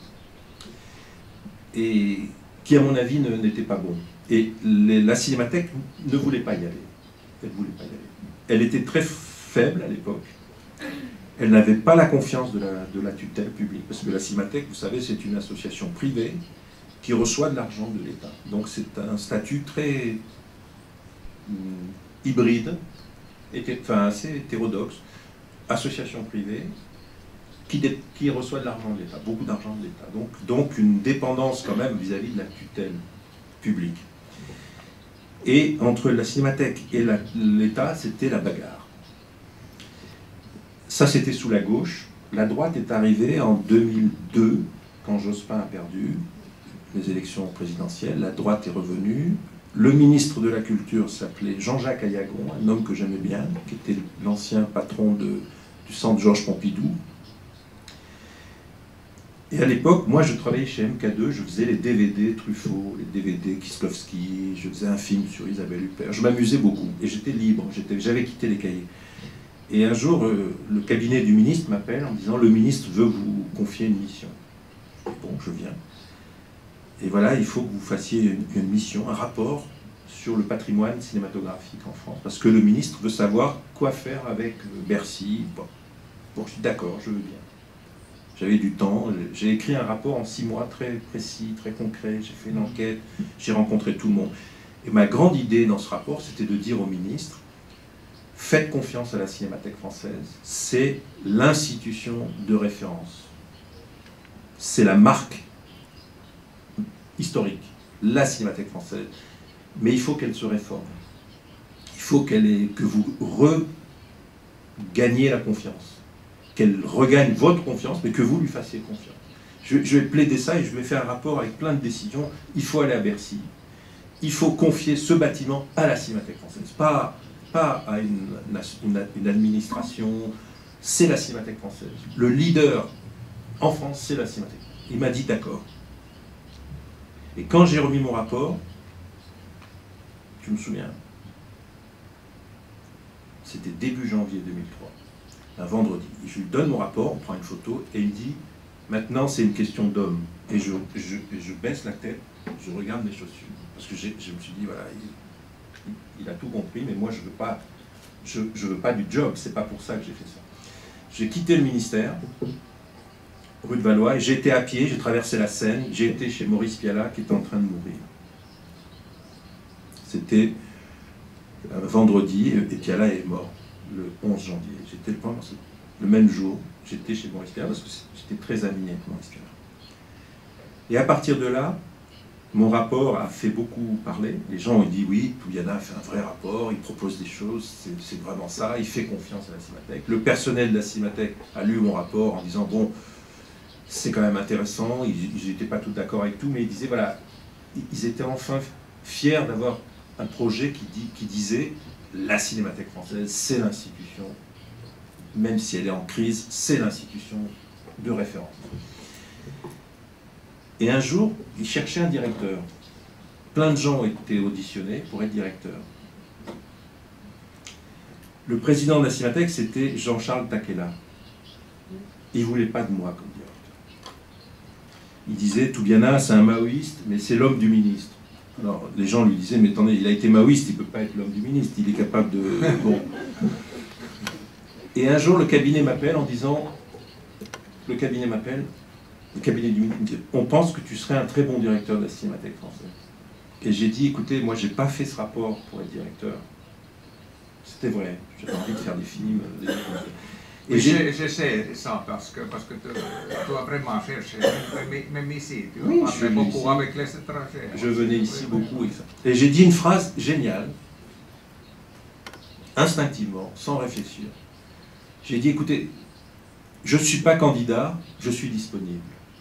et qui, à mon avis, n'était pas bon. Et les, la Cinémathèque ne voulait pas y aller. Elle voulait pas y aller. Elle était très faible à l'époque. Elle n'avait pas la confiance de la, de la tutelle publique. Parce que la Cinémathèque, vous savez, c'est une association privée qui reçoit de l'argent de l'État. Donc c'est un statut très hum, hybride, était, enfin assez hétérodoxe, association privée, qui, dé, qui reçoit de l'argent de l'État, beaucoup d'argent de l'État. Donc, donc une dépendance quand même vis-à-vis de la tutelle publique. Et entre la Cinémathèque et l'État, c'était la bagarre. Ça, c'était sous la gauche. La droite est arrivée en deux mille deux, quand Jospin a perdu les élections présidentielles. La droite est revenue. Le ministre de la Culture s'appelait Jean-Jacques Ayagon, un homme que j'aimais bien, qui était l'ancien patron de, du centre Georges Pompidou. Et à l'époque, moi, je travaillais chez M K deux, je faisais les D V D Truffaut, les D V D Kieslowski, je faisais un film sur Isabelle Huppert. Je m'amusais beaucoup et j'étais libre, j'avais quitté les cahiers. Et un jour, euh, le cabinet du ministre m'appelle en me disant « Le ministre veut vous confier une mission. » Bon, je viens. Et voilà, il faut que vous fassiez une, une mission, un rapport sur le patrimoine cinématographique en France, parce que le ministre veut savoir quoi faire avec Bercy. Bon, bon je suis d'accord, je veux bien. J'avais du temps, j'ai écrit un rapport en six mois, très précis, très concret, j'ai fait une enquête, j'ai rencontré tout le monde. Et ma grande idée dans ce rapport, c'était de dire au ministre, faites confiance à la Cinémathèque française, c'est l'institution de référence. C'est la marque historique, la Cinémathèque française. Mais il faut qu'elle se réforme. Il faut qu'elle ait, que vous regagniez la confiance. Qu'elle regagne votre confiance, mais que vous lui fassiez confiance. Je, je vais plaider ça et je vais faire un rapport avec plein de décisions. Il faut aller à Bercy. Il faut confier ce bâtiment à la Cinémathèque française. Pas, pas à une, une, une administration. C'est la Cinémathèque française. Le leader en France, c'est la Cinémathèque. Il m'a dit d'accord. Et quand j'ai remis mon rapport, je me souviens, c'était début janvier deux mille trois. Un vendredi. Et je lui donne mon rapport, on prend une photo, et il me dit, maintenant c'est une question d'homme. Et je, je, je baisse la tête, je regarde mes chaussures. Parce que je me suis dit, voilà, il, il a tout compris, mais moi je veux pas, je, je veux pas du job, c'est pas pour ça que j'ai fait ça. J'ai quitté le ministère, rue de Valois, et j'ai été à pied, j'ai traversé la Seine, j'ai été chez Maurice Pialat qui était en train de mourir. C'était un vendredi, et Pialat est mort le onze janvier. J'étais le, le même jour, j'étais chez Maurice Pialat parce que j'étais très ami avec Maurice Pialat. Et à partir de là, mon rapport a fait beaucoup parler. Les gens ont dit oui, Toubiana a fait un vrai rapport, il propose des choses, c'est vraiment ça, il fait confiance à la Cinémathèque. Le personnel de la Cinémathèque a lu mon rapport en disant bon, c'est quand même intéressant, ils n'étaient pas tous d'accord avec tout, mais ils disaient, voilà, ils étaient enfin fiers d'avoir un projet qui, dit, qui disait la Cinémathèque française, c'est l'institution, même si elle est en crise, c'est l'institution de référence. Et un jour, ils cherchaient un directeur. Plein de gens ont été auditionnés pour être directeur. Le président de la Cinémathèque, c'était Jean-Charles Takela. Il ne voulait pas de moi comme directeur. Il disait, Toubiana, c'est un maoïste, mais c'est l'homme du ministre. Alors, les gens lui disaient, mais attendez, il a été maoïste, il ne peut pas être l'homme du ministre, il est capable de... Bon. Et un jour, le cabinet m'appelle en disant, le cabinet m'appelle, le cabinet du ministre, on pense que tu serais un très bon directeur de la Cinémathèque française. Et j'ai dit, écoutez, moi, j'ai pas fait ce rapport pour être directeur. C'était vrai, j'avais envie de faire des films. Des... Et oui, je, je sais ça, parce que, parce que tu, tu as vraiment cherché, même ici, tu oui, as parlé beaucoup ici. Avec les étrangers. Je venais ici oui, beaucoup. Et, ça. Et j'ai dit une phrase géniale, instinctivement, sans réfléchir. J'ai dit, écoutez, je ne suis pas candidat, je suis disponible.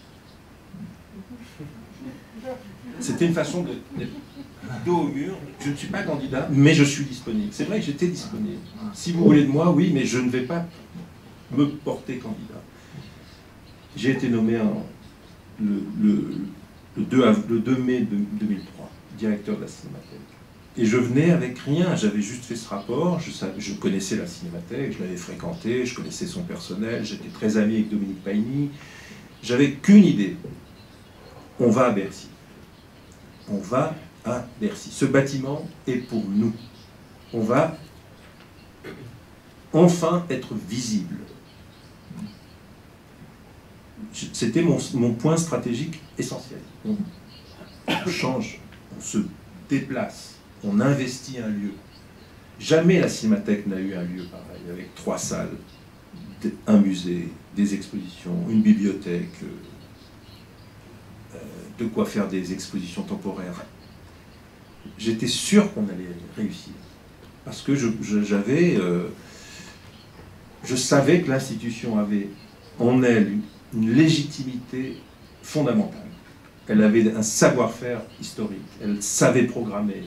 C'était une façon de... de dos au mur, je ne suis pas candidat, mais je suis disponible. C'est vrai que j'étais disponible. Si vous voulez de moi, oui, mais je ne vais pas me porter candidat. J'ai été nommé en, le, le, le, deux, le deux mai deux mille trois, directeur de la Cinémathèque. Et je venais avec rien, j'avais juste fait ce rapport, je, savais, je connaissais la Cinémathèque, je l'avais fréquenté, je connaissais son personnel, j'étais très ami avec Dominique Paigny. J'avais qu'une idée, on va à Bercy. On va à Bercy. Ce bâtiment est pour nous. On va enfin être visible. C'était mon, mon point stratégique essentiel. On change, on se déplace, on investit un lieu. Jamais la Cinémathèque n'a eu un lieu pareil, avec trois salles, un musée, des expositions, une bibliothèque, euh, de quoi faire des expositions temporaires. J'étais sûr qu'on allait réussir, parce que je, je, j'avais, euh, je savais que l'institution avait en elle une, une légitimité fondamentale. Elle avait un savoir-faire historique, elle savait programmer,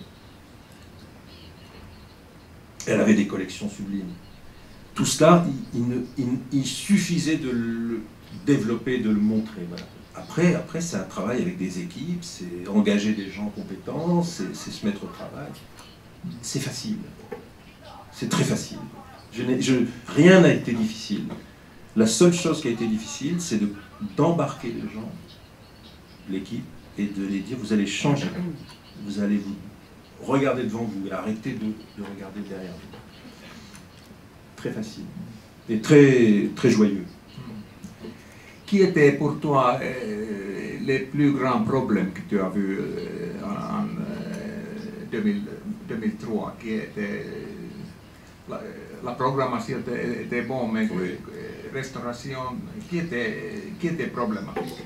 elle avait des collections sublimes. Tout cela, il, il, il, il suffisait de le développer, de le montrer. Voilà. Après, après c'est un travail avec des équipes, c'est engager des gens compétents, c'est se mettre au travail. C'est facile. C'est très facile. Je je, rien n'a été difficile. La seule chose qui a été difficile, c'est d'embarquer les gens, l'équipe, et de les dire, vous allez changer. Vous allez vous regarder devant vous et arrêter de, de regarder derrière vous. Très facile. Et très, très joyeux. Qui étaient pour toi euh, les plus grands problèmes que tu as vus euh, en euh, deux mille, deux mille trois, qui était la, la programmation était, était bonne, mais oui. Restauration, qui était, qui était problématique?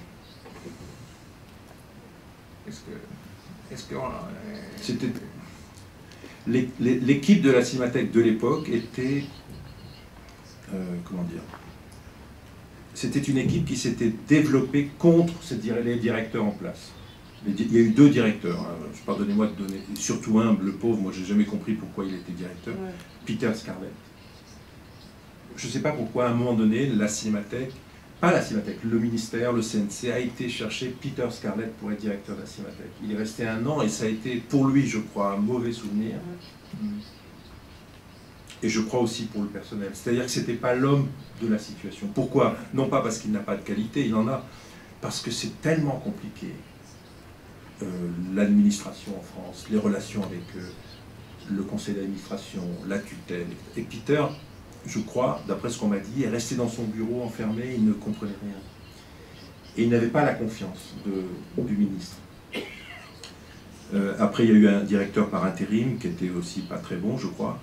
Est-ce que, est-ce que euh, c'était l'équipe de la Cinémathèque de l'époque était euh, comment dire? C'était une équipe qui s'était développée contre les directeurs en place. Il y a eu deux directeurs, hein. Pardonnez-moi de donner, surtout un, le pauvre, moi j'ai jamais compris pourquoi il était directeur, ouais. Peter Scarlett. Je ne sais pas pourquoi, à un moment donné, la Cinémathèque, pas la Cinémathèque, le ministère, le C N C, a été chercher Peter Scarlett pour être directeur de la Cinémathèque. Il est resté un an et ça a été, pour lui, je crois, un mauvais souvenir. Ouais. Et je crois aussi pour le personnel. C'est-à-dire que ce n'était pas l'homme de la situation. Pourquoi? Non pas parce qu'il n'a pas de qualité, il en a, parce que c'est tellement compliqué. Euh, L'administration en France, les relations avec euh, le conseil d'administration, la tutelle. Et Peter, je crois, d'après ce qu'on m'a dit, est resté dans son bureau enfermé, il ne comprenait rien. Et il n'avait pas la confiance de, du ministre. Euh, après, il y a eu un directeur par intérim qui était aussi pas très bon, je crois.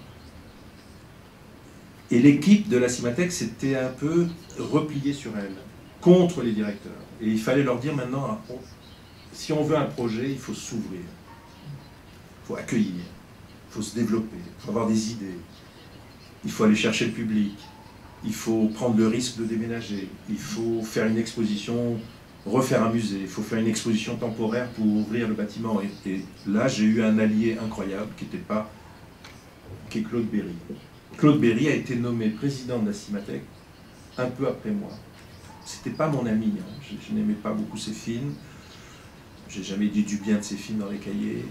Et l'équipe de la Cinémathèque s'était un peu repliée sur elle, contre les directeurs. Et il fallait leur dire maintenant, si on veut un projet, il faut s'ouvrir, il faut accueillir, il faut se développer, il faut avoir des idées, il faut aller chercher le public. il faut prendre le risque de déménager, il faut faire une exposition, refaire un musée, il faut faire une exposition temporaire pour ouvrir le bâtiment. Et, et là, j'ai eu un allié incroyable qui n'était pas, qui est Claude Berry. Claude Berry a été nommé président de la Cinémathèque un peu après moi. C'était pas mon ami, hein. je, je n'aimais pas beaucoup ses films, j'ai jamais dit du bien de ses films dans les cahiers,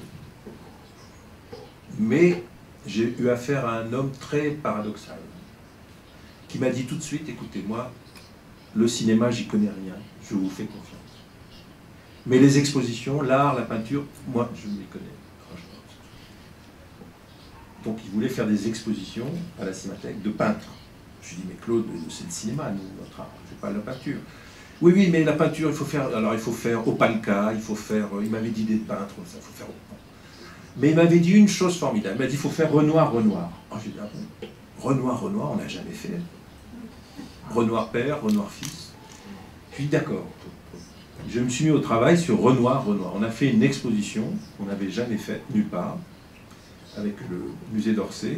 mais j'ai eu affaire à un homme très paradoxal, qui m'a dit tout de suite, écoutez, moi, le cinéma, j'y connais rien, je vous fais confiance. Mais les expositions, l'art, la peinture, moi, je les connais, franchement. Donc il voulait faire des expositions à la Cinémathèque de peintres. Je lui dis, mais Claude, c'est le cinéma, nous, notre art, c'est pas la peinture. Oui, oui, mais la peinture, il faut faire, alors il faut faire Opalka, il faut faire, il m'avait dit des peintres, ça, il faut faire... Mais il m'avait dit une chose formidable, il m'a dit, il faut faire Renoir, Renoir. Oh, j'ai dit, ah bon, Renoir, Renoir, on n'a jamais fait. Renoir père, Renoir fils. Je lui dis, d'accord. Je me suis mis au travail sur Renoir, Renoir. On a fait une exposition qu'on n'avait jamais faite, nulle part, avec le musée d'Orsay,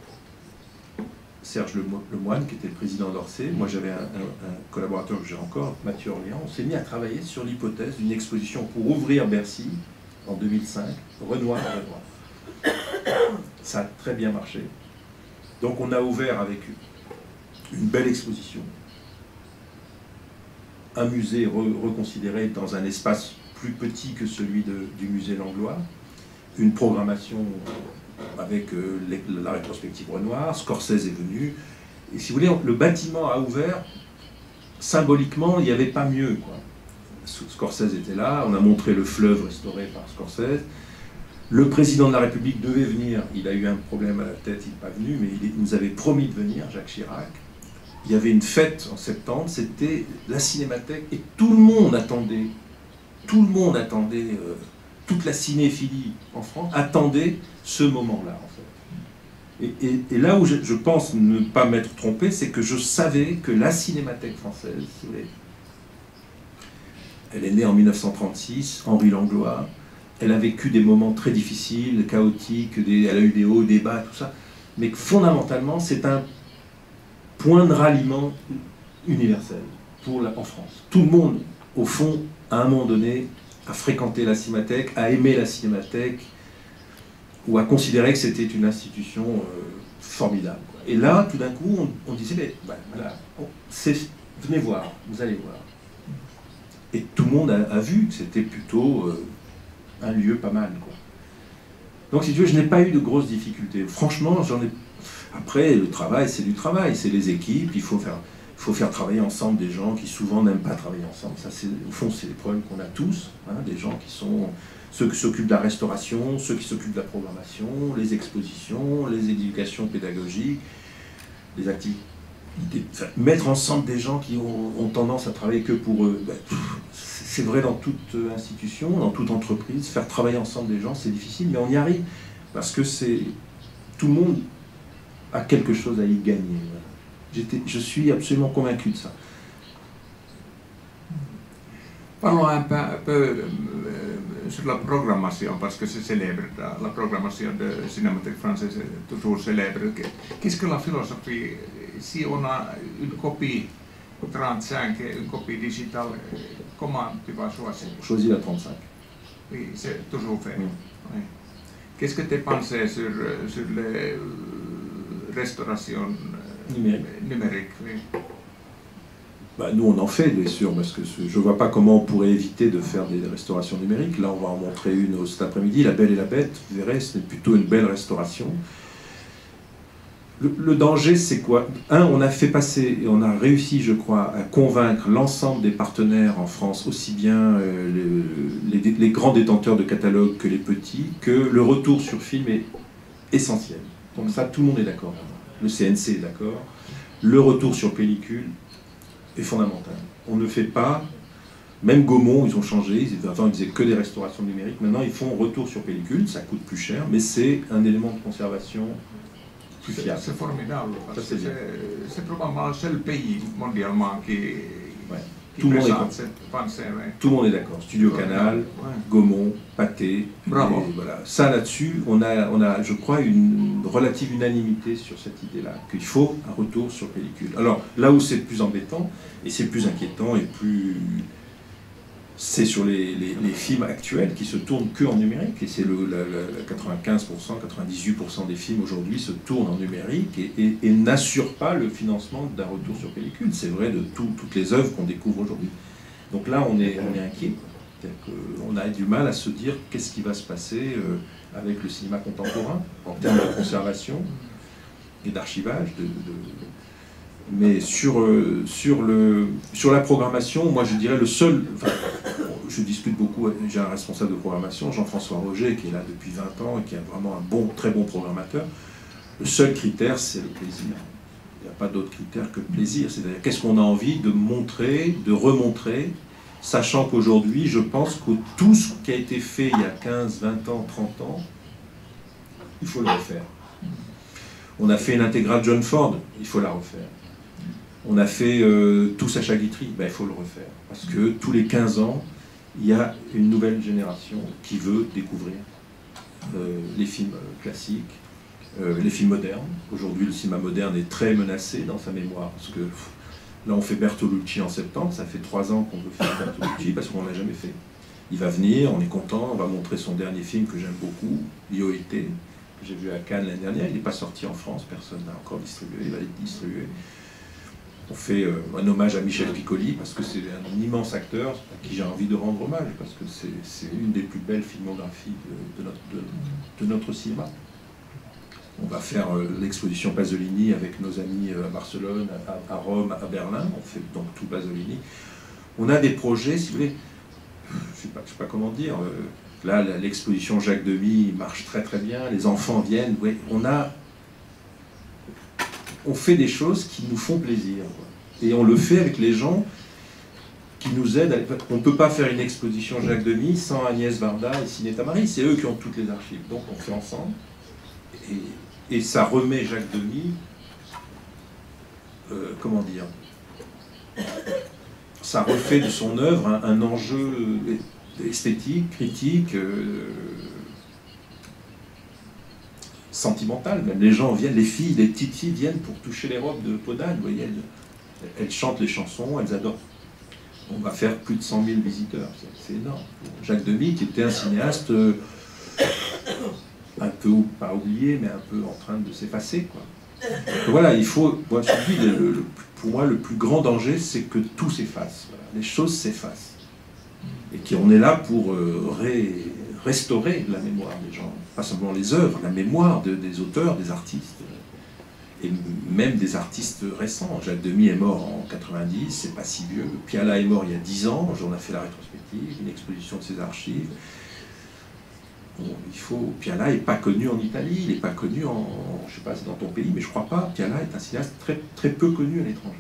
Serge Lemoine, qui était le président d'Orsay. Moi, j'avais un, un, un collaborateur que j'ai encore, Mathieu Orléans. On s'est mis à travailler sur l'hypothèse d'une exposition pour ouvrir Bercy en deux mille cinq, Renoir, Renoir. Ça a très bien marché. Donc, on a ouvert avec une belle exposition, un musée re reconsidéré dans un espace plus petit que celui de, du musée Langlois, une programmation avec euh, les, la rétrospective Renoir, Scorsese est venu, et si vous voulez, le bâtiment a ouvert, symboliquement, il n'y avait pas mieux, quoi. Scorsese était là, on a montré le fleuve restauré par Scorsese, le président de la République devait venir, il a eu un problème à la tête, il n'est pas venu, mais il nous avait promis de venir, Jacques Chirac. Il y avait une fête en septembre, c'était la Cinémathèque, et tout le monde attendait, tout le monde attendait, euh, toute la cinéphilie en France attendait ce moment-là, en fait. Et, et, et là où je, je pense ne pas m'être trompé, c'est que je savais que la Cinémathèque française, si vous voulez, elle est née en mille neuf cent trente-six, Henri Langlois, elle a vécu des moments très difficiles, chaotiques, des, elle a eu des hauts, des bas, tout ça, mais fondamentalement, c'est un point de ralliement universel pour la, en France. Tout le monde, au fond, à un moment donné, a fréquenté la Cinémathèque, a aimé la Cinémathèque, ou a considéré que c'était une institution euh, formidable, quoi. Et là, tout d'un coup, on, on disait, mais bah, voilà, venez voir, vous allez voir. Et tout le monde a, a vu que c'était plutôt euh, un lieu pas mal, quoi. Donc, si tu veux, je n'ai pas eu de grosses difficultés. Franchement, j'en ai... Après, le travail, c'est du travail, c'est les équipes, il faut faire, il faut faire travailler ensemble des gens qui souvent n'aiment pas travailler ensemble. Ça, c'est, au fond, c'est les problèmes qu'on a tous, hein, des gens qui sont ceux qui s'occupent de la restauration, ceux qui s'occupent de la programmation, les expositions, les éducations pédagogiques, les activités. Enfin, mettre ensemble des gens qui ont, ont tendance à travailler que pour eux, ben, c'est vrai dans toute institution, dans toute entreprise, faire travailler ensemble des gens, c'est difficile, mais on y arrive, parce que c'est tout le monde a quelque chose à y gagner. Voilà. Je suis absolument convaincu de ça. Parlons un peu, un peu euh, sur la programmation, parce que c'est célèbre, la programmation de Cinémathèque française est toujours célèbre. Qu'est-ce que la philosophie, si on a une copie trente-cinq et une copie digitale, comment tu vas choisir? Choisis la trente-cinq. Oui, c'est toujours fait. Oui. Oui. Qu'est-ce que tu penses sur, sur les restaurations numériques, numériques oui. Bah, nous, on en fait, bien sûr, parce que je ne vois pas comment on pourrait éviter de faire des restaurations numériques. Là, on va en montrer une cet après-midi, La Belle et la Bête. Vous verrez, c'est plutôt une belle restauration. Le, le danger, c'est quoi? Un, on a fait passer, et on a réussi, je crois, à convaincre l'ensemble des partenaires en France, aussi bien euh, les, les, les grands détenteurs de catalogues que les petits, que le retour sur film est essentiel. Donc ça, tout le monde est d'accord. Le C N C est d'accord. Le retour sur pellicule est fondamental. On ne fait pas, même Gaumont, ils ont changé, ils, avant ils faisaient que des restaurations numériques, maintenant ils font retour sur pellicule, ça coûte plus cher, mais c'est un élément de conservation plus fiable. C'est formidable, parce que c'est probablement le seul pays mondialement qui, ouais. Tout le monde est d'accord. Tout le monde est d'accord. Studio Canal, ouais. Gaumont, Pathé. Bravo. Et voilà. Ça, là-dessus, on a, on a, je crois, une relative unanimité sur cette idée-là, qu'il faut un retour sur pellicule. Alors, là où c'est le plus embêtant, et c'est le plus inquiétant, et plus... c'est sur les, les, les films actuels qui se tournent que en numérique, et c'est le, le, le quatre-vingt-quinze pour cent, quatre-vingt-dix-huit pour cent des films aujourd'hui se tournent en numérique et, et, et n'assurent pas le financement d'un retour sur pellicule. C'est vrai de tout, toutes les œuvres qu'on découvre aujourd'hui. Donc là, on est, on est inquiet. On a du mal à se dire qu'est-ce qui va se passer euh, avec le cinéma contemporain en termes de conservation et d'archivage. De, de, mais sur, euh, sur, le, sur la programmation, moi je dirais le seul... Enfin, je discute beaucoup, j'ai un responsable de programmation, Jean-François Roger, qui est là depuis vingt ans et qui est vraiment un bon, très bon programmateur. Le seul critère, c'est le plaisir. Il n'y a pas d'autre critère que le plaisir. C'est-à-dire qu'est-ce qu'on a envie de montrer, de remontrer, sachant qu'aujourd'hui, je pense que tout ce qui a été fait il y a quinze, vingt ans, trente ans, il faut le refaire. On a fait une intégrale John Ford, il faut la refaire. On a fait euh, tout Sacha Guitry, ben, il faut le refaire. Parce que tous les quinze ans, il y a une nouvelle génération qui veut découvrir euh, les films classiques, euh, les films modernes. Aujourd'hui, le cinéma moderne est très menacé dans sa mémoire. Parce que pff, là, on fait Bertolucci en septembre, ça fait trois ans qu'on veut faire Bertolucci parce qu'on ne l'a jamais fait. Il va venir, on est content, on va montrer son dernier film que j'aime beaucoup, Io e te, que j'ai vu à Cannes l'année dernière. Il n'est pas sorti en France, personne n'a encore distribué, il va être distribué. On fait euh, un hommage à Michel Piccoli, parce que c'est un immense acteur à qui j'ai envie de rendre hommage, parce que c'est une des plus belles filmographies de, de, notre, de, de notre cinéma. On va faire euh, l'exposition Pasolini avec nos amis euh, à Barcelone, à, à Rome, à Berlin. On fait donc tout Pasolini. On a des projets, si vous voulez, je ne sais, sais pas comment dire, euh, là l'exposition Jacques Demy marche très très bien, les enfants viennent, ouais, on a... on fait des choses qui nous font plaisir. Et on le fait avec les gens qui nous aident. À... On ne peut pas faire une exposition Jacques Demy sans Agnès Varda et Ciné Tamari. C'est eux qui ont toutes les archives. Donc on fait ensemble. Et, et ça remet Jacques Demy, euh, comment dire, ça refait de son œuvre un, un enjeu esthétique, critique, euh, sentimentale. Même les gens viennent, les filles, les petites filles viennent pour toucher les robes de Podane. Vous voyez, elles, elles chantent les chansons, elles adorent. On va faire plus de cent mille visiteurs, c'est énorme. Jacques Demy, qui était un cinéaste euh, un peu, pas oublié, mais un peu en train de s'effacer, quoi. Voilà, il faut, moi, je dis, le, le, pour moi, le plus grand danger, c'est que tout s'efface. Voilà. Les choses s'effacent. Et qu'on est là pour euh, ré, restaurer la mémoire des gens. Pas seulement les œuvres, la mémoire de, des auteurs, des artistes. Et même des artistes récents. Jacques Demy est mort en quatre-vingt-dix, c'est pas si vieux. Piala est mort il y a dix ans, on a fait la rétrospective, une exposition de ses archives. Bon, il faut... Piala n'est pas connu en Italie, il n'est pas connu en... Je ne sais pas, c'est dans ton pays, mais je ne crois pas. Piala est un cinéaste très, très peu connu à l'étranger.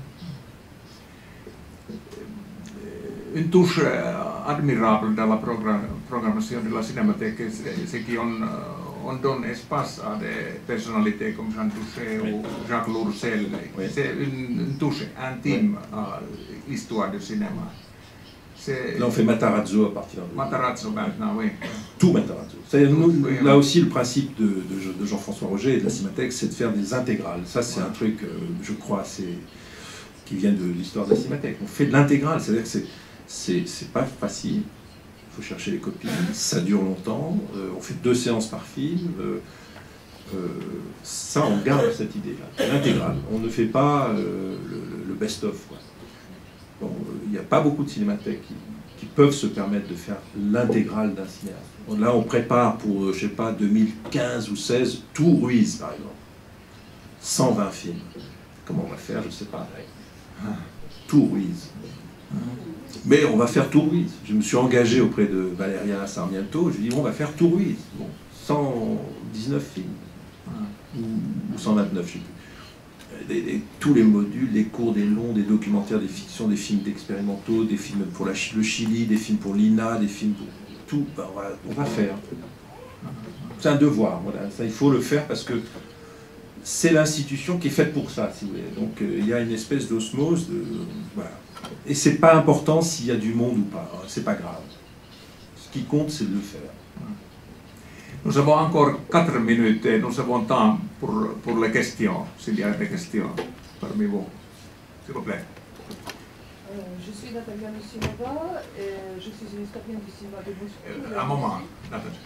Une touche admirable dans la programmation de la Cinémathèque, c'est qu'on on donne espace à des personnalités comme Jean Touchet oui. ou Jacques Lourcel. Oui. C'est une, une touche intime oui. à l'histoire du cinéma. Là, on fait Matarazzo à partir de... Matarazzo maintenant, oui. Tout Matarazzo. Nous, oui, là oui. aussi, le principe de, de, de Jean-François Roger et de la Cinémathèque, c'est de faire des intégrales. Ça, c'est ouais. un truc, euh, je crois, assez, qui vient de l'histoire de la Cinémathèque. On fait de l'intégrale, c'est-à-dire que c'est c'est pas facile. Il faut chercher les copies, ça dure longtemps, euh, on fait deux séances par film. Euh, euh, ça, on garde cette idée-là, l'intégrale. On ne fait pas euh, le, le best-of. Bon, il n'y a pas beaucoup de cinémathèques qui, qui peuvent se permettre de faire l'intégrale d'un cinéaste. Là, on prépare pour, je sais pas, deux mille quinze ou seize, tout Ruiz, par exemple. cent vingt films. Comment on va faire, je ne sais pas. Tout Ruiz. Mais on va faire tout Ruiz. Je me suis engagé auprès de Valeria Sarmiento, je lui ai dit, on va faire tout Ruiz. Bon, cent dix-neuf films. Ou cent vingt-neuf, je ne sais plus. Des, des, tous les modules, des cours, des longs, des documentaires, des fictions, des films d'expérimentaux, des films pour la, le Chili, des films pour l'I N A, des films pour tout, ben on, va, on va faire. C'est un devoir, voilà. Ça, il faut le faire parce que c'est l'institution qui est faite pour ça, si vous voulez. Donc euh, il y a une espèce d'osmose, de, voilà. Et c'est pas important s'il y a du monde ou pas, hein, c'est pas grave. Ce qui compte, c'est de le faire. Nous avons encore quatre minutes et nous avons temps pour, pour les questions, s'il y a des questions parmi vous. S'il vous plaît. Euh, je suis Natalia Nusinova et je suis une historienne du cinéma de Moscou. Euh, un moment, Natalia.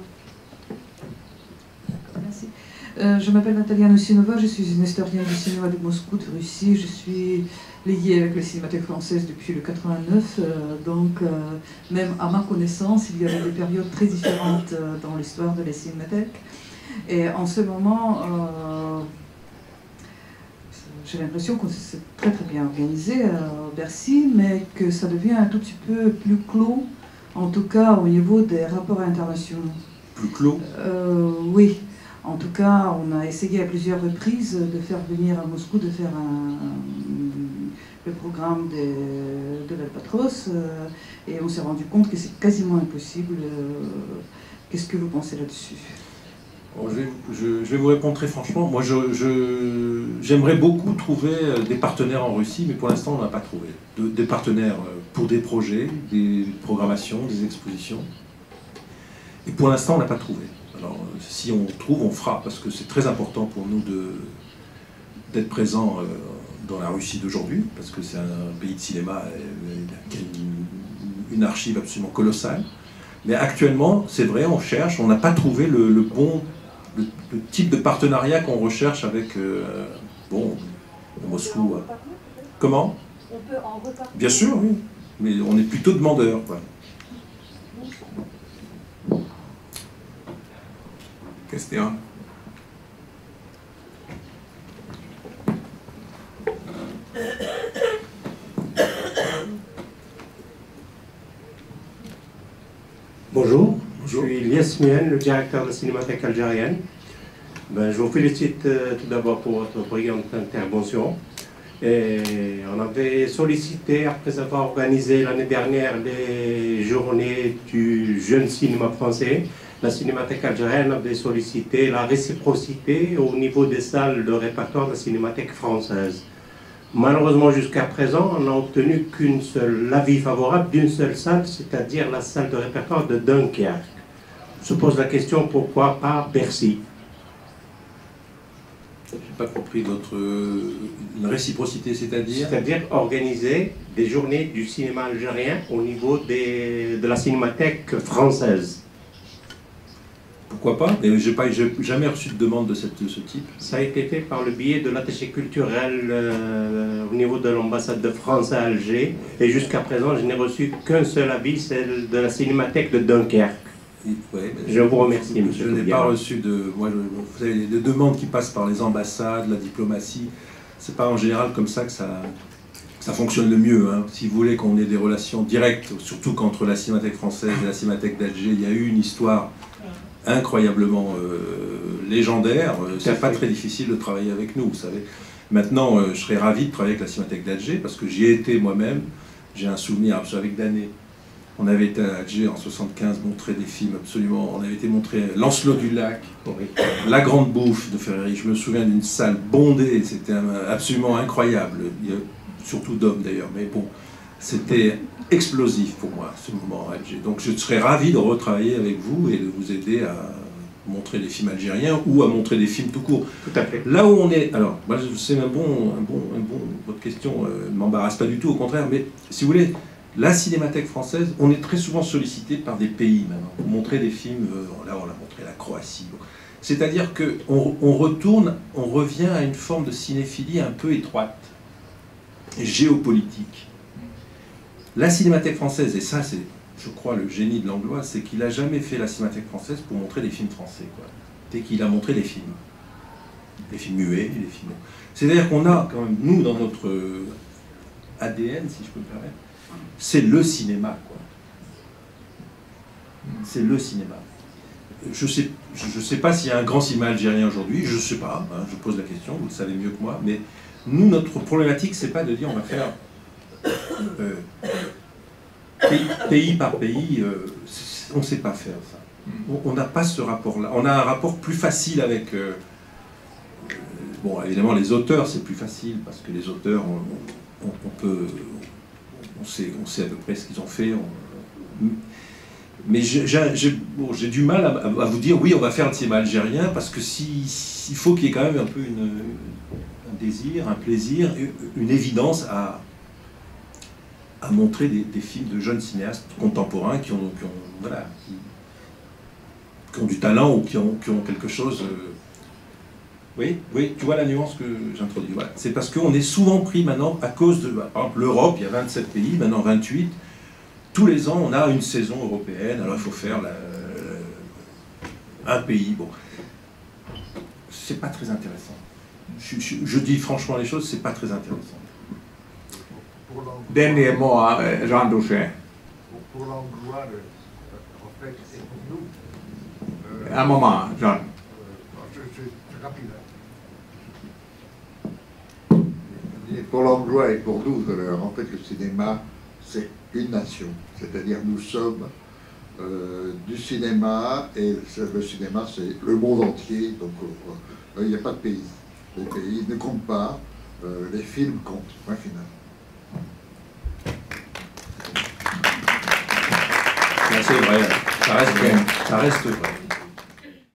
Merci. Euh, je m'appelle Natalia Nusinova, je suis une historienne du cinéma de Moscou, de Russie. Je suis liée avec la Cinémathèque française depuis le quatre-vingt-neuf, euh, donc euh, même à ma connaissance, il y avait des périodes très différentes euh, dans l'histoire de la Cinémathèque. Et en ce moment, euh, j'ai l'impression que c'est très très bien organisé à Bercy, mais que ça devient un tout petit peu plus clos, en tout cas au niveau des rapports internationaux. Plus clos euh, Oui. En tout cas, on a essayé à plusieurs reprises de faire venir à Moscou, de faire un, un, le programme de, de l'Albatros, euh, et on s'est rendu compte que c'est quasiment impossible. Euh, Qu'est-ce que vous pensez là-dessus? Bon, je, vais, je, je vais vous répondre très franchement. Moi, je, je, j'aimerais beaucoup trouver des partenaires en Russie, mais pour l'instant, on n'a pas trouvé. De, des partenaires pour des projets, des programmations, des expositions. Et pour l'instant, on n'a pas trouvé. Alors, si on trouve, on fera, parce que c'est très important pour nous d'être présents euh, dans la Russie d'aujourd'hui, parce que c'est un pays de cinéma qui a une, une archive absolument colossale. Mais actuellement, c'est vrai, on cherche, on n'a pas trouvé le, le bon, le, le type de partenariat qu'on recherche avec, euh, bon, Moscou. Euh. Comment? On peut en reparler. Bien sûr, oui, mais on est plutôt demandeur, quoi. Question. Bonjour, Bonjour. Je suis Ilyes Mien, le directeur de la Cinémathèque algérienne. Ben, je vous félicite euh, tout d'abord pour votre brillante intervention. Et on avait sollicité, après avoir organisé l'année dernière les journées du jeune cinéma français, la Cinémathèque algérienne avait sollicité la réciprocité au niveau des salles de répertoire de la Cinémathèque française. Malheureusement, jusqu'à présent, on n'a obtenu qu'une seule, l'avis favorable d'une seule salle, c'est-à-dire la salle de répertoire de Dunkerque. On se pose la question, pourquoi pas Bercy? Je n'ai pas compris votre une réciprocité, c'est-à-dire C'est-à-dire organiser des journées du cinéma algérien au niveau des, de la Cinémathèque française. Pourquoi pas? Mais je n'ai pas, j'ai jamais reçu de demande de, cette, de ce type. Ça a été fait par le biais de l'attaché culturel euh, au niveau de l'ambassade de France à Alger. Et jusqu'à présent, je n'ai reçu qu'un seul avis, celle de la Cinémathèque de Dunkerque. Et, ouais, je vous remercie, je, monsieur. Je n'ai pas reçu de... Moi, je, vous savez, les demandes qui passent par les ambassades, la diplomatie, c'est pas en général comme ça que ça, ça fonctionne le mieux. Hein. Si vous voulez qu'on ait des relations directes, surtout qu'entre la Cinémathèque française et la Cinémathèque d'Alger, il y a eu une histoire incroyablement euh, légendaire, c'est pas très difficile de travailler avec nous, vous savez. Maintenant, euh, je serais ravi de travailler avec la Cinémathèque d'Alger, parce que j'y ai été moi-même, j'ai un souvenir avec d'années. On avait été à Alger en soixante-quinze, montrer des films absolument, on avait été montrer Lancelot du Lac, La Grande Bouffe de Ferreri, je me souviens d'une salle bondée, c'était absolument incroyable, il y a surtout d'hommes d'ailleurs, mais bon, c'était explosif pour moi, ce moment à Alger. Donc je serais ravi de retravailler avec vous et de vous aider à montrer des films algériens ou à montrer des films tout court. Tout à fait. Là où on est... Alors, moi, c'est un bon, un bon, un bon... Votre question euh, ne m'embarrasse pas du tout, au contraire, mais si vous voulez, la Cinémathèque française, on est très souvent sollicité par des pays maintenant, pour montrer des films, euh, là on a montré la Croatie. C'est-à-dire qu'on on retourne, on revient à une forme de cinéphilie un peu étroite, et géopolitique. La Cinémathèque française, et ça c'est, je crois, le génie de Langlois, c'est qu'il n'a jamais fait la Cinémathèque française pour montrer des films français, quoi. Dès qu'il a montré des films. Les films muets, les films... C'est-à-dire qu'on a, quand même, nous, dans notre A D N, si je peux me permettre, c'est le cinéma, quoi. C'est le cinéma. Je ne sais, je sais pas s'il y a un grand cinéma algérien aujourd'hui, je ne sais pas, hein, je pose la question, vous le savez mieux que moi, mais nous, notre problématique, c'est pas de dire on va faire euh, pays, pays par pays, euh, on ne sait pas faire ça. On n'a pas ce rapport-là. On a un rapport plus facile avec... Euh, bon, évidemment, les auteurs, c'est plus facile, parce que les auteurs, on, on, on peut... on sait, on sait à peu près ce qu'ils ont fait. On, mais j'ai bon, j'ai du mal à, à vous dire, oui, on va faire le cinéma algérien, parce que si, il faut qu'il y ait quand même un peu une, un désir, un plaisir, une évidence à, à montrer des, des films de jeunes cinéastes contemporains qui ont, qui ont, voilà, qui, qui ont du talent ou qui ont, qui ont quelque chose... Euh, oui, oui, tu vois la nuance que j'introduis. Voilà. C'est parce qu'on est souvent pris maintenant, à cause de, bah, par exemple, l'Europe, il y a vingt-sept pays, maintenant vingt-huit. Tous les ans, on a une saison européenne, alors il faut faire la, un pays. Bon, c'est pas très intéressant. Je, je, je dis franchement les choses, c'est pas très intéressant. Dernier mot à Jean Douchet. Pour l'endroit, en fait, et pour nous. Euh, un moment, Jean. C'est rapide. Et pour l'endroit et pour nous, en fait, le cinéma, c'est une nation. C'est-à-dire, nous sommes euh, du cinéma, et le cinéma, c'est le monde entier. Donc, il euh, n'y a pas de pays. Les pays ne comptent pas, euh, les films comptent. Point final. C'est vrai, ça reste vrai. Ça reste vrai.